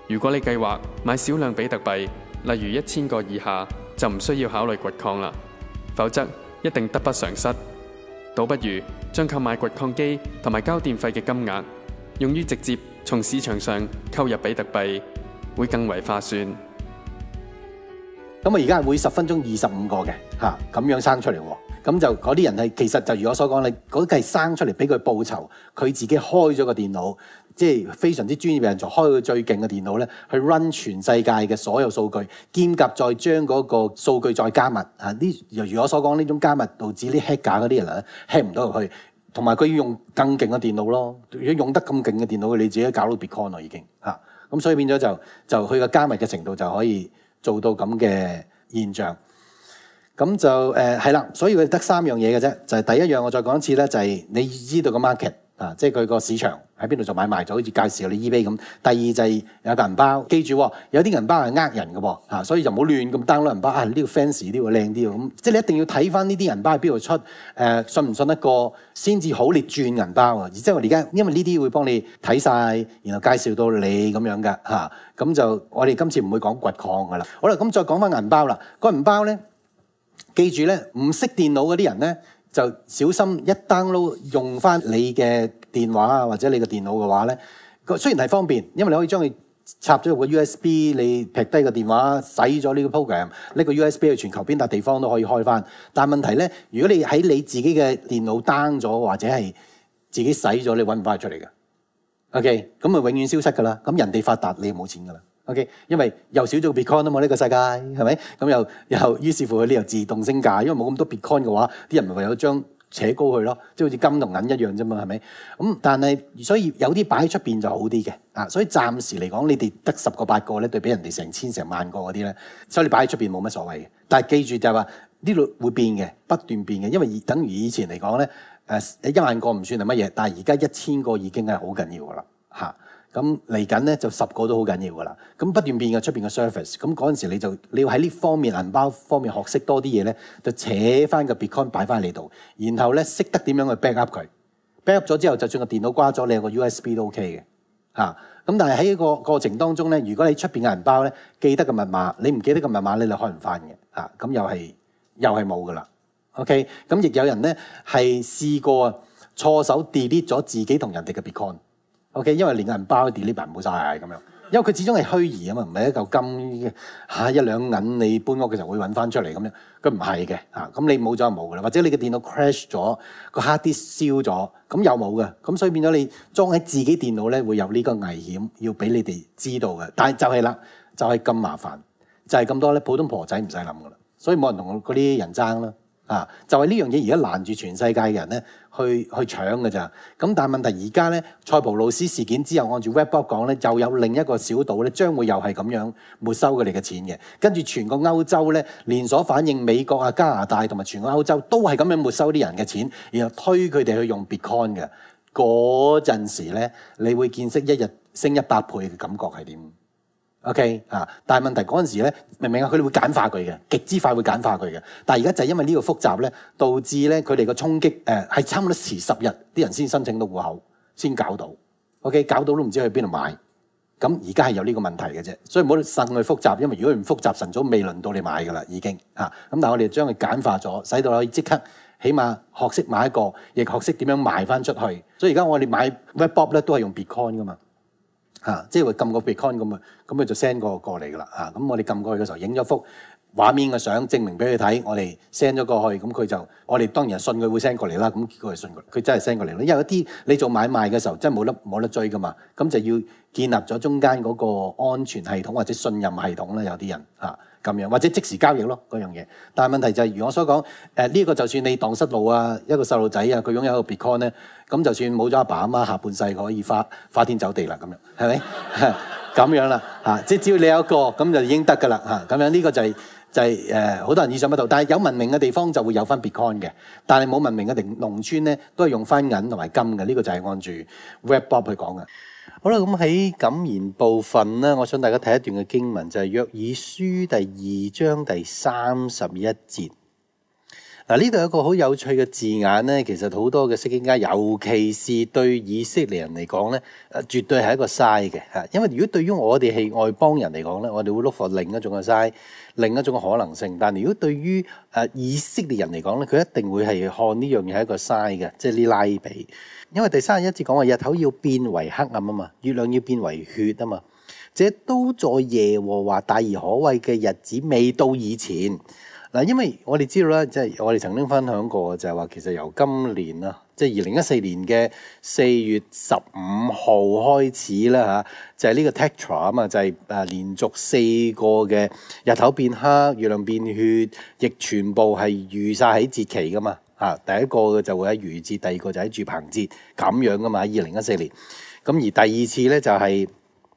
如果你計劃買少量比特幣，例如1000個以下，就唔需要考慮掘礦啦，否則一定得不償失。倒不如將購買掘礦機同埋交電費嘅金額用於直接從市場上購入比特幣，會更為划算。 咁我而家係每10分鐘25個嘅咁樣生出嚟喎。咁就嗰啲人係其實就如我所講，你嗰啲係生出嚟俾佢報酬，佢自己開咗個電腦，即係非常之專業嘅人才開個最勁嘅電腦咧，去 run 全世界嘅所有數據，兼夾再將嗰個數據再加密如我所講呢種加密導致啲 hack 假嗰啲人咧 hack 唔到入去，同埋佢要用更勁嘅電腦咯。如果用得咁勁嘅電腦，你自己搞到 Bitcoin 咯已經咁所以變咗就佢個加密嘅程度就可以做到咁嘅現象。咁就係啦，所以佢得3樣嘢嘅啫，就係第一樣我再講一次咧，就係你知道個 market 即係佢個市場喺邊度做買賣，就好似介紹你 eBay 咁。第二就係有個銀包，記住有啲銀包係人嘅喎所以就唔好亂咁 download 銀包呢個 fancy 呢個靚啲咁，即係你一定要睇翻呢啲銀包喺邊度出，信唔信得過先至好你轉銀包啊！而即係我而家因為呢啲會幫你睇晒，然後介紹到你咁樣嘅咁就我哋今次唔會講掘礦噶啦。好啦，咁再講翻銀包啦，個銀包咧。記住咧，唔識電腦嗰啲人咧，就小心一 download 用翻你嘅電話啊，或者你嘅電腦嘅話咧，雖然係方便，因為你可以將佢插咗入個 USB， 你劈低個電話，洗咗呢個 program， 呢個 USB 去全球邊笪地方都可以開翻。但係問題咧，如果你喺你自己嘅電腦 down 咗，或者係自己洗咗，你揾唔翻出嚟嘅。OK， 咁啊永遠消失㗎啦。咁人哋發達，你冇錢㗎啦。OK， 因為又少咗個 Bitcoin 啊嘛，呢個世界係咪？咁又於是乎佢哋又自動升價，因為冇咁多 Bitcoin 嘅話，啲人咪唯有將扯高佢咯，即係好似金同銀一樣啫嘛，係咪？咁但係所以有啲擺喺出邊就好啲嘅所以暫時嚟講，你哋得10個8個咧，對比人哋成千成萬個嗰啲咧，所以你擺喺出邊冇乜所謂嘅。但係記住就係話呢度會變嘅，不斷變嘅，因為等於以前嚟講咧1萬個唔算係乜嘢，但係而家1000個已經係好緊要㗎啦咁嚟緊咧就10個都好緊要㗎啦，咁不斷變嘅出邊嘅 service， 咁嗰陣時你要喺呢方面銀包方面學識多啲嘢咧，就扯翻個 Bitcoin 擺翻喺你度，然後咧識得點樣去 back up 佢 ，back up 咗之後，就算個電腦瓜咗，你有個 USB 都 OK 嘅咁但係喺個過程當中咧，如果你出邊嘅銀包咧記得個密碼，你唔記得個密碼你就開唔翻嘅咁又係冇㗎啦。OK， 咁亦有人咧係試過錯手 delete 咗自己同人哋嘅 Bitcoin。OK， 因為連銀包 delete 埋冇晒咁樣，因為佢始終係虛擬啊嘛，唔係一嚿金1兩銀你搬屋嘅時候會揾翻出嚟咁樣，佢唔係嘅咁你冇咗就冇噶啦，或者你嘅電腦 crash 咗，個 hard disk 燒咗，咁又冇嘅，咁所以變咗你裝喺自己電腦咧會有呢個危險，要俾你哋知道嘅。但係就係啦，就係咁麻煩，就係咁多咧，普通婆仔唔使諗噶啦，所以冇人同嗰啲人爭啦。就係呢樣嘢而家攔住全世界嘅人咧，去搶㗎咋。咁但係問題而家咧，塞浦路斯事件之後，按住 Webbob 講咧，又有另一個小島咧，將會又係咁樣沒收佢哋嘅錢嘅。跟住全個歐洲咧，連鎖反應美國啊、加拿大同埋全個歐洲都係咁樣沒收啲人嘅錢，然後推佢哋去用 Bitcoin 嘅。嗰陣時咧，你會見識一日升100倍嘅感覺係點？OK 但係問題嗰陣時咧，明唔明啊？佢哋會簡化佢嘅，極之快會簡化佢嘅。但係而家就係因為呢個複雜咧，導致咧佢哋個衝擊係差唔多遲10日，啲人先申請到戶口，先搞到。OK， 搞到都唔知去邊度買。咁而家係有呢個問題嘅啫，所以唔好慎去複雜，因為如果唔複雜，晨早未輪到你買㗎啦，已經咁但係我哋將佢簡化咗，使到可以即刻起碼學識買一個，亦學識點樣賣翻出去。所以而家我哋買 Webbob 咧都係用 Bitcoin 㗎嘛。即係會撳個 Bitcoin 咁佢就 send 個過嚟㗎啦。咁我哋撳過去嘅時候，影咗幅畫面嘅相，證明俾佢睇，我哋 send 咗過去，咁佢就我哋當然係信佢會 send 過嚟啦。咁結果係信佢真係 send 過嚟啦。因為一啲你做買賣嘅時候真係冇得追㗎嘛，咁就要建立咗中間嗰個安全系統或者信任系統啦。有啲人咁樣，或者即時交易咯嗰樣嘢。但係問題就係如我所講，呢個就算你蕩失路啊，一個細路仔啊，佢擁有一個 Bitcoin 咧，咁就算冇咗阿爸阿媽，下半世可以花天酒地啦，咁樣係咪？咁樣啦即係只要你有一個咁就已經得㗎啦咁樣呢個就係好多人意想不到。但係有文明嘅地方就會有翻 Bitcoin 嘅，但係冇文明嘅農村咧都係用翻銀同埋金嘅。呢個就係按住 Webbob 去講嘅。好啦，咁喺感言部分咧，我想大家睇一段嘅經文，就係約珥書第2章第31節。 嗱，呢度有一個好有趣嘅字眼咧，其實好多嘅釋經家，尤其是對以色列人嚟講咧，絕對係一個嘥嘅嚇。因為如果對於我哋係外邦人嚟講咧，我哋會 look for 另一種嘅嘥，另一種嘅可能性。但如果對於以色列人嚟講咧，佢一定會係看呢樣嘢係一個嘥嘅，即係呢拉比。因為第31節講話日頭要變為黑暗啊嘛，月亮要變為血啊嘛，這都在耶和華大而可畏嘅日子未到以前。嗱，因為我哋知道啦，即係我哋曾經分享過，就係話其實由今年啦，即係2014年嘅4月15號開始啦嚇，就係呢個 Tetra 啊嘛，就係連續4個嘅日頭變黑、月亮變血，亦全部係預晒喺節期噶嘛嚇。第一個嘅就會喺逾節，第二個就喺住棚節咁樣噶嘛，喺2014年。咁而第二次咧就係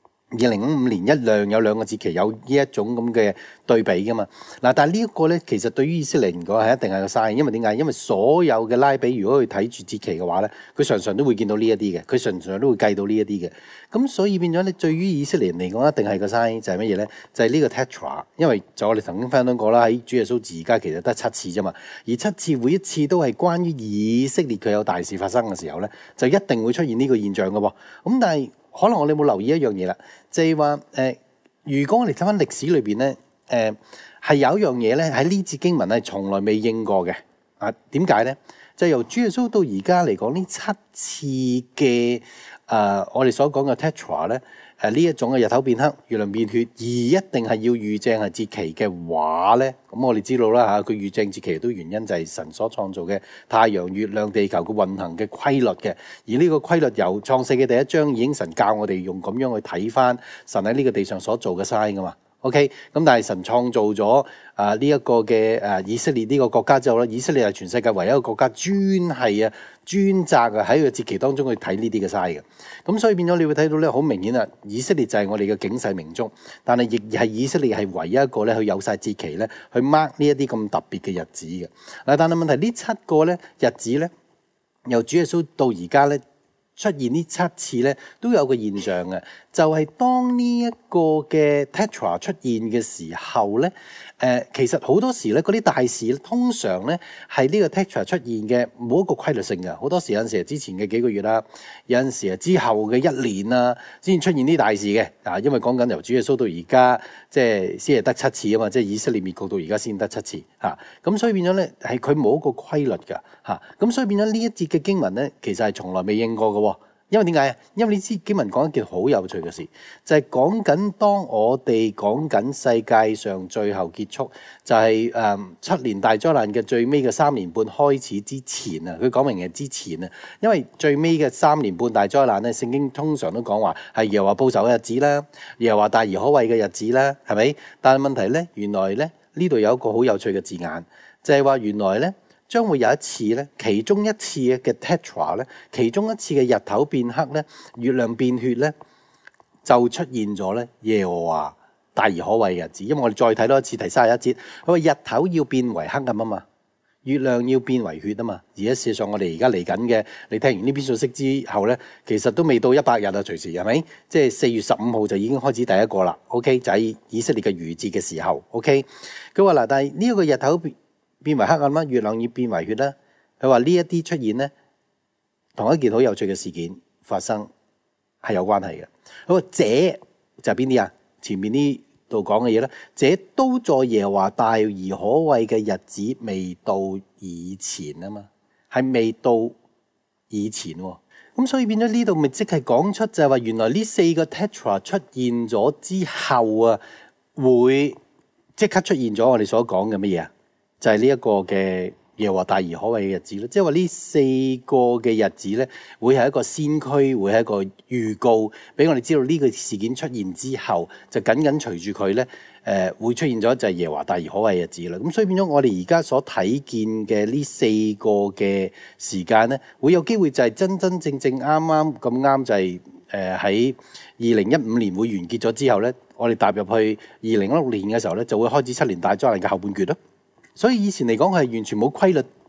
2055年一樣有兩個節期有呢一種咁嘅對比噶嘛。嗱，但係呢一個咧，其實對於以色列嚟講係一定係個嘥，因為點解？因為所有嘅拉比如果佢睇住節期嘅話咧，佢常常都會見到呢一啲嘅，佢常常都會計到呢一啲嘅。咁所以變咗咧，對於以色列人嚟講一定係個嘥，就係乜嘢咧？就係呢個 Tetra， 因為就我哋曾經分享過啦，喺主耶穌自而家其實得7次啫嘛，而7次每一次都係關於以色列佢有大事發生嘅時候咧，就一定會出現呢個現象嘅喎。咁但係可能我哋冇留意一樣嘢啦，就係話如果我哋睇翻歷史裏邊咧，係有一樣嘢咧喺呢節經文係從來未應過嘅。點解咧？就係由主耶穌到而家嚟講呢7次嘅我哋所講嘅 Tetra 咧，呢一種嘅日頭變黑、月亮變血，而一定係要預正係節期嘅話咧，咁我哋知道啦嚇，佢預正節期都原因就係神所創造嘅太陽、月亮、地球嘅運行嘅規律嘅，而呢個規律由創世嘅第1章已經神教我哋用咁樣去睇翻神喺呢個地上所做嘅 sign 噶嘛。OK， 咁但係神創造咗呢一個嘅以色列呢個國家之後咧，以色列係全世界唯一一個國家專責喺個節期當中去睇呢啲嘅嘥嘅。咁所以變咗你會睇到咧，好明顯啊，以色列就係我哋嘅警世明鐘，但係亦係以色列係唯一一個咧，佢有晒節期咧去 mark 呢一啲咁特別嘅日子嘅。嗱，但係問題呢7個咧日子咧，由主耶穌到而家咧出現呢7次咧，都有個現象嘅，就係當呢一個嘅 Tetra 出現嘅時候咧，其實好多時咧嗰啲大事通常咧係呢個 Tetra 出現嘅冇一個規律性嘅，好多時有陣時係之前嘅幾個月啦，有陣時係之後嘅1年啊先出現啲大事嘅。因為講緊由主耶穌到而家即係先係得7次啊嘛，即係以色列滅國到而家先得7次嚇，咁所以變咗咧係佢冇一個規律㗎嚇，咁所以變咗呢一節嘅經文咧其實係從來未應過嘅喎。因為點解啊？因為呢支經文講一件好有趣嘅事，就係講緊當我哋講緊世界上最後結束，就係7年大災難嘅最尾嘅3年半開始之前啊，佢講明係之前啊，因為最尾嘅3年半大災難咧，聖經通常都講話係耶和華報仇嘅日子啦，耶和華大而可畏嘅日子啦，係咪？但係問題咧，原來咧呢度有一個好有趣嘅字眼，就係話原來咧，將會有一次咧，其中一次嘅 Tetra 咧，其中一次嘅日頭變黑咧，月亮變血咧，就出現咗咧耶和華大而可畏嘅日子。因為我哋再睇多一次第31節，佢話日頭要變為黑暗啊嘛，月亮要變為血啊嘛。而家事實上我哋而家嚟緊嘅，你聽完呢篇信息之後咧，其實都未到100日啊，隨時係咪？即係4月15號就已經開始第一個啦。OK， 就喺以色列嘅逾節嘅時候。OK， 佢話嗱，但係呢一個日頭變為黑暗啦，月亮要變為血啦。佢話呢一啲出現咧，同一件好有趣嘅事件發生係有關係嘅。佢話這就係邊啲啊？前面呢度講嘅嘢咧，這都在耶和華大而可畏嘅日子未到以前啊嘛，係未到以前喎。咁所以變咗呢度咪即係講出就係話，原來呢4個 Tetra 出現咗之後啊，會即刻出現咗我哋所講嘅乜嘢啊？就係呢一個嘅耶和華大而可畏嘅日子咯，即係話呢4個嘅日子咧，會係一個先驅，會係一個預告，俾我哋知道呢個事件出現之後，就緊隨住佢咧，會出現咗就係耶和華大而可畏嘅日子啦。咁所以變咗我哋而家所睇見嘅呢4個嘅時間咧，會有機會就係真正啱啱就係喺2015年會完結咗之後咧，我哋踏入去2016年嘅時候咧，就會開始7年大災難嘅後半段咯。所以以前嚟講係完全冇規律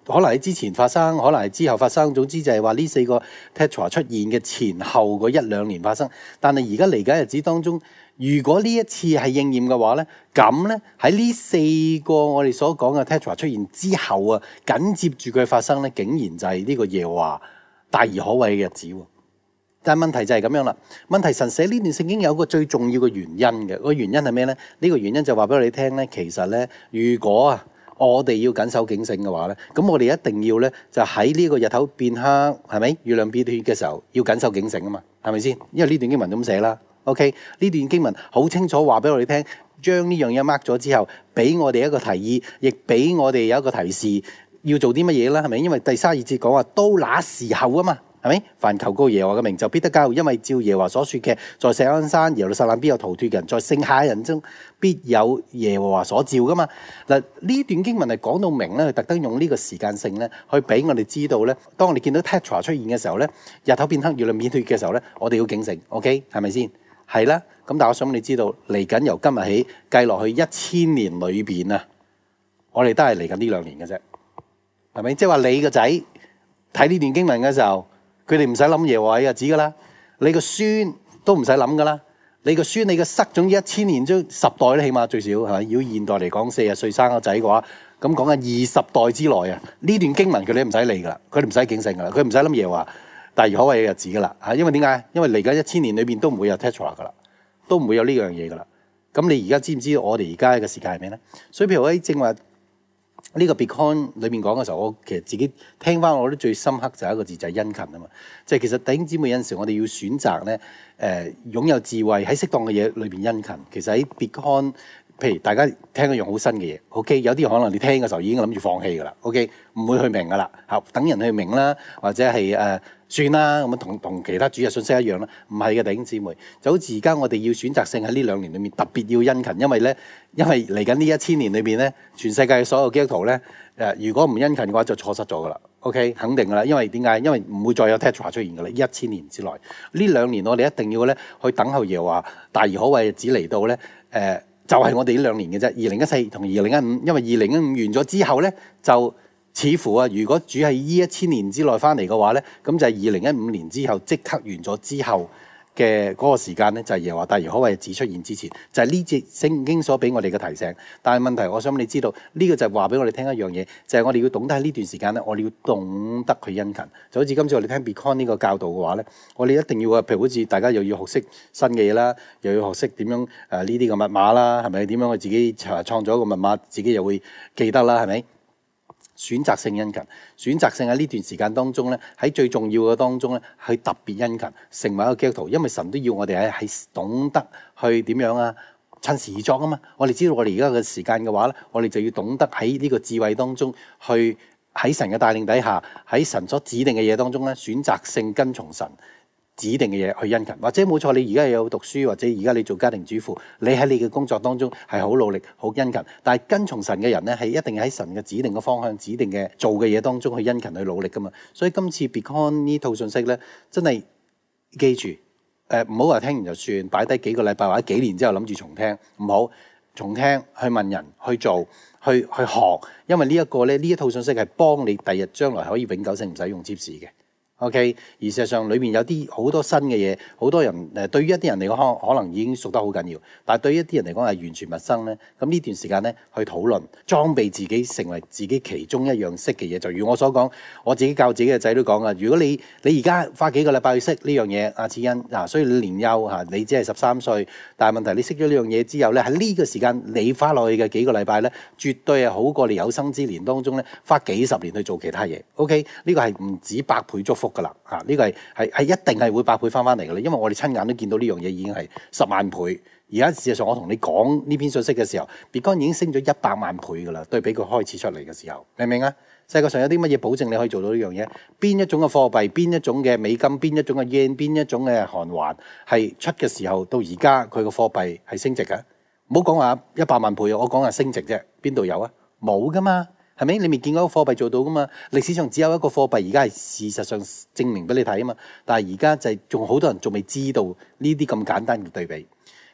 可能喺之前發生，可能係之後發生，總之就係話呢4個 Tetra 出現嘅前後嗰1-2年發生。但係而家嚟緊日子當中，如果呢一次係應驗嘅話咧，咁咧喺呢4個我哋所講嘅 Tetra 出現之後啊，緊接住佢發生咧，竟然就係呢個耶和華大而可畏嘅日子喎。但係問題就係咁樣啦。問題神寫呢段聖經有個最重要嘅原因嘅，個原因係咩咧？呢個原因就話俾我哋聽咧，其實咧，如果啊我哋要謹守警醒嘅話咧，咁我哋一定要咧就喺呢個日頭變黑，係咪？月亮變血嘅時候要謹守警醒啊嘛，係咪先？因為呢段經文咁寫啦。OK， 呢段經文好清楚話俾我哋聽，將呢樣嘢 mark 咗之後，俾我哋一個提議，亦俾我哋有一個提示，要做啲乜嘢啦？係咪？因為第32節講話到那時候啊嘛。係咪？凡求告耶和華嘅名就必得救，因為照耶和華所說嘅，在錫安山耶路撒冷必有逃脫嘅人，在剩下人中必有耶和華所召噶嘛。嗱，呢段經文係講到明咧，佢特登用呢個時間性咧，去俾我哋知道咧，當我哋見到 Tetra 出現嘅時候咧，日頭變黑，月亮變血嘅時候咧，我哋要警醒 ，OK 係咪先？係啦，咁但係我想你知道，嚟緊由今日起計落去1000年裏邊啊，我哋都係嚟緊呢2年嘅啫，係咪？即係話你個仔睇呢段經文嘅時候。佢哋唔使諗耶和華嘅日子噶啦，你個孫都唔使諗噶啦，你個孫你個塞總之1000年將10代咧，起碼最少係咪？如果現代嚟講40歲生個仔嘅話，咁講緊20代之內啊，呢段經文佢哋唔使理噶啦，佢哋唔使警醒噶啦，佢唔使諗耶和華大而可畏嘅日子噶啦嚇，因為點解？因為嚟緊1000年裏邊都唔會有 Tetra 噶啦，都唔會有呢樣嘢噶啦。咁你而家知唔知道我哋而家嘅時間係咩咧？所以譬如喺正話。呢個 Bitcoin 裏面講嘅時候，我其實自己聽翻，我覺得最深刻就係一個字，就係殷勤啊嘛。即係其實弟兄姊妹有陣時，我哋要選擇咧，擁有智慧喺適當嘅嘢裏邊殷勤。其實喺 Bitcoin，譬如大家聽一樣好新嘅嘢 ，OK， 有啲可能你聽嘅時候已經諗住放棄㗎啦 ，OK， 唔會去明㗎啦，嚇等人去明啦，或者係算啦，咁樣同其他主日信息一樣啦。唔係嘅弟兄姊妹，就好似而家我哋要選擇性喺呢2年裏面特別要殷勤，因為嚟緊呢1000年裏邊咧，全世界所有基督徒咧如果唔殷勤嘅話，就錯失咗㗎啦。OK， 肯定㗎啦，因為點解？因為唔會再有 Tetra 出現㗎啦。1000年之內，呢2年我哋一定要咧去等候耶和華大而可畏日子嚟到咧，就係我哋呢2年嘅啫。2014同2015，因為2015完咗之後咧就。似乎啊，如果主係呢1000年之內翻嚟嘅話咧，咁就係2015年之後即刻完咗之後嘅嗰個時間咧，就係耶和華大而可畏日子出現之前，就係呢節聖經所俾我哋嘅提醒。但係問題，我想你知道呢個就係話俾我哋聽一樣嘢，就係我哋要懂得喺呢段時間咧，我哋要懂得去殷勤。就好似今次我哋聽 Bitcoin 呢個教導嘅話咧，我哋一定要啊，譬如好似大家又要學識新嘅嘢啦，又要學識點樣呢啲嘅密碼啦，係咪？點樣去自己創咗一個密碼，自己又會記得啦，係咪？選擇性殷勤，選擇性喺呢段時間當中咧，喺最重要嘅當中咧，去特別殷勤，成為一個基督徒，因為神都要我哋係懂得去點樣啊，趁時而作啊嘛。我哋知道我哋而家嘅時間嘅話咧，我哋就要懂得喺呢個智慧當中去喺神嘅帶領底下，喺神所指定嘅嘢當中咧，選擇性跟從神指定嘅嘢去殷勤，或者冇錯，你而家有讀書，或者而家你做家庭主婦，你喺你嘅工作當中係好努力、好殷勤。但係跟從神嘅人咧，係一定喺神嘅指定嘅方向、指定嘅做嘅嘢當中去殷勤去努力噶嘛。所以今次 Bitcoin 呢套信息咧，真係記住，唔好話聽完就算，擺低幾個禮拜或者幾年之後諗住重聽，唔好重聽，去問人去做，去學，因為呢一個咧，呢一套信息係幫你第日將來可以永久性唔使用接士嘅。OK， 而事實上裏面有啲好多新嘅嘢，好多人對於一啲人嚟講可能已經熟得好緊要，但係對於一啲人嚟講係完全陌生咧。咁呢段時間咧去討論裝備自己，成為自己其中一樣識嘅嘢。就如我所講，我自己教自己嘅仔都講啊，如果你而家花幾個禮拜去識呢樣嘢，阿志恩嗱，所以你年幼嚇，你只係13歲，但係問題你識咗呢樣嘢之後咧，喺呢個時間你花落去嘅幾個禮拜咧，絕對係好過你有生之年當中咧花幾十年去做其他嘢。OK， 呢個係唔止百倍祝福噶啦嚇，呢個係一定係會百倍翻嚟噶啦，因為我哋親眼都見到呢樣嘢已經係10萬倍。而家事實上我同你講呢篇信息嘅時候，Bitcoin已經升咗100萬倍噶啦，對比佢開始出嚟嘅時候，明唔明啊？世界上有啲乜嘢保證你可以做到呢樣嘢？邊一種嘅貨幣，邊一種嘅美金，邊一種嘅 yen， 邊一種嘅韓環係出嘅時候，到而家佢個貨幣係升值嘅？唔好講話100萬倍啊，我講係升值啫，邊度有啊？冇噶嘛。係咪？你未見過個貨幣做到噶嘛？歷史上只有一個貨幣，而家係事實上證明俾你睇啊嘛。但係而家就係仲好多人仲未知道呢啲咁簡單嘅對比。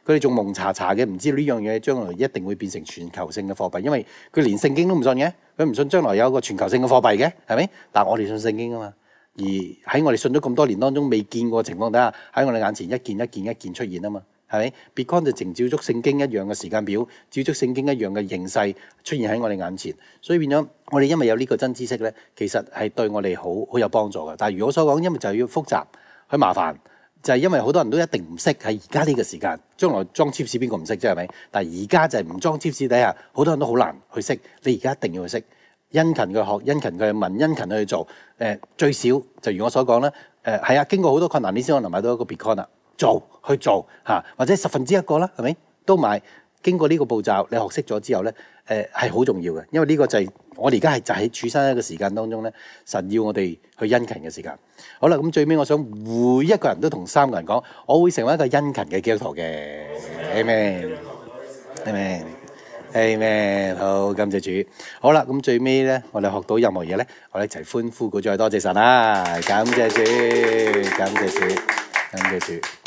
佢哋仲蒙查查嘅，唔知道呢樣嘢將來一定會變成全球性嘅貨幣，因為佢連聖經都唔信嘅，佢唔信將來有一個全球性嘅貨幣嘅，係咪？但係我哋信聖經啊嘛，而喺我哋信咗咁多年當中未見過嘅情況底下，喺我哋眼前一件一件一件出現啊嘛，係咪 ？Bitcoin 就淨照足聖經一樣嘅時間表，照足聖經一樣嘅形勢出現喺我哋眼前，所以變咗我哋因為有呢個真知識咧，其實係對我哋好有幫助嘅。但係如果所講，因為就要複雜，去麻煩。就係因為好多人都一定唔識喺而家呢個時間，將來裝 chip 邊個唔識啫係咪？但係而家就係唔裝 chip 底下，好多人都好難去識。你而家一定要去識，殷勤去學，殷勤去問，殷勤去做。最少就如我所講啦，係啊，經過好多困難，你先可能買到一個 Bitcoin 啦。去做嚇，或者1/10個啦，係咪都買？經過呢個步驟，你學識咗之後咧，係好重要嘅，因為呢個就係我哋而家係就喺處身喺一個時間當中咧，神要我哋去殷勤嘅時間。好啦，咁最尾我想每一個人都同3個人講，我會成為一個殷勤嘅基督徒嘅。Amen。好，感謝主。好啦，咁最尾咧，我哋學到任何嘢咧，我哋一齊歡呼鼓掌，多謝神啦！感謝主，感謝主，感謝主。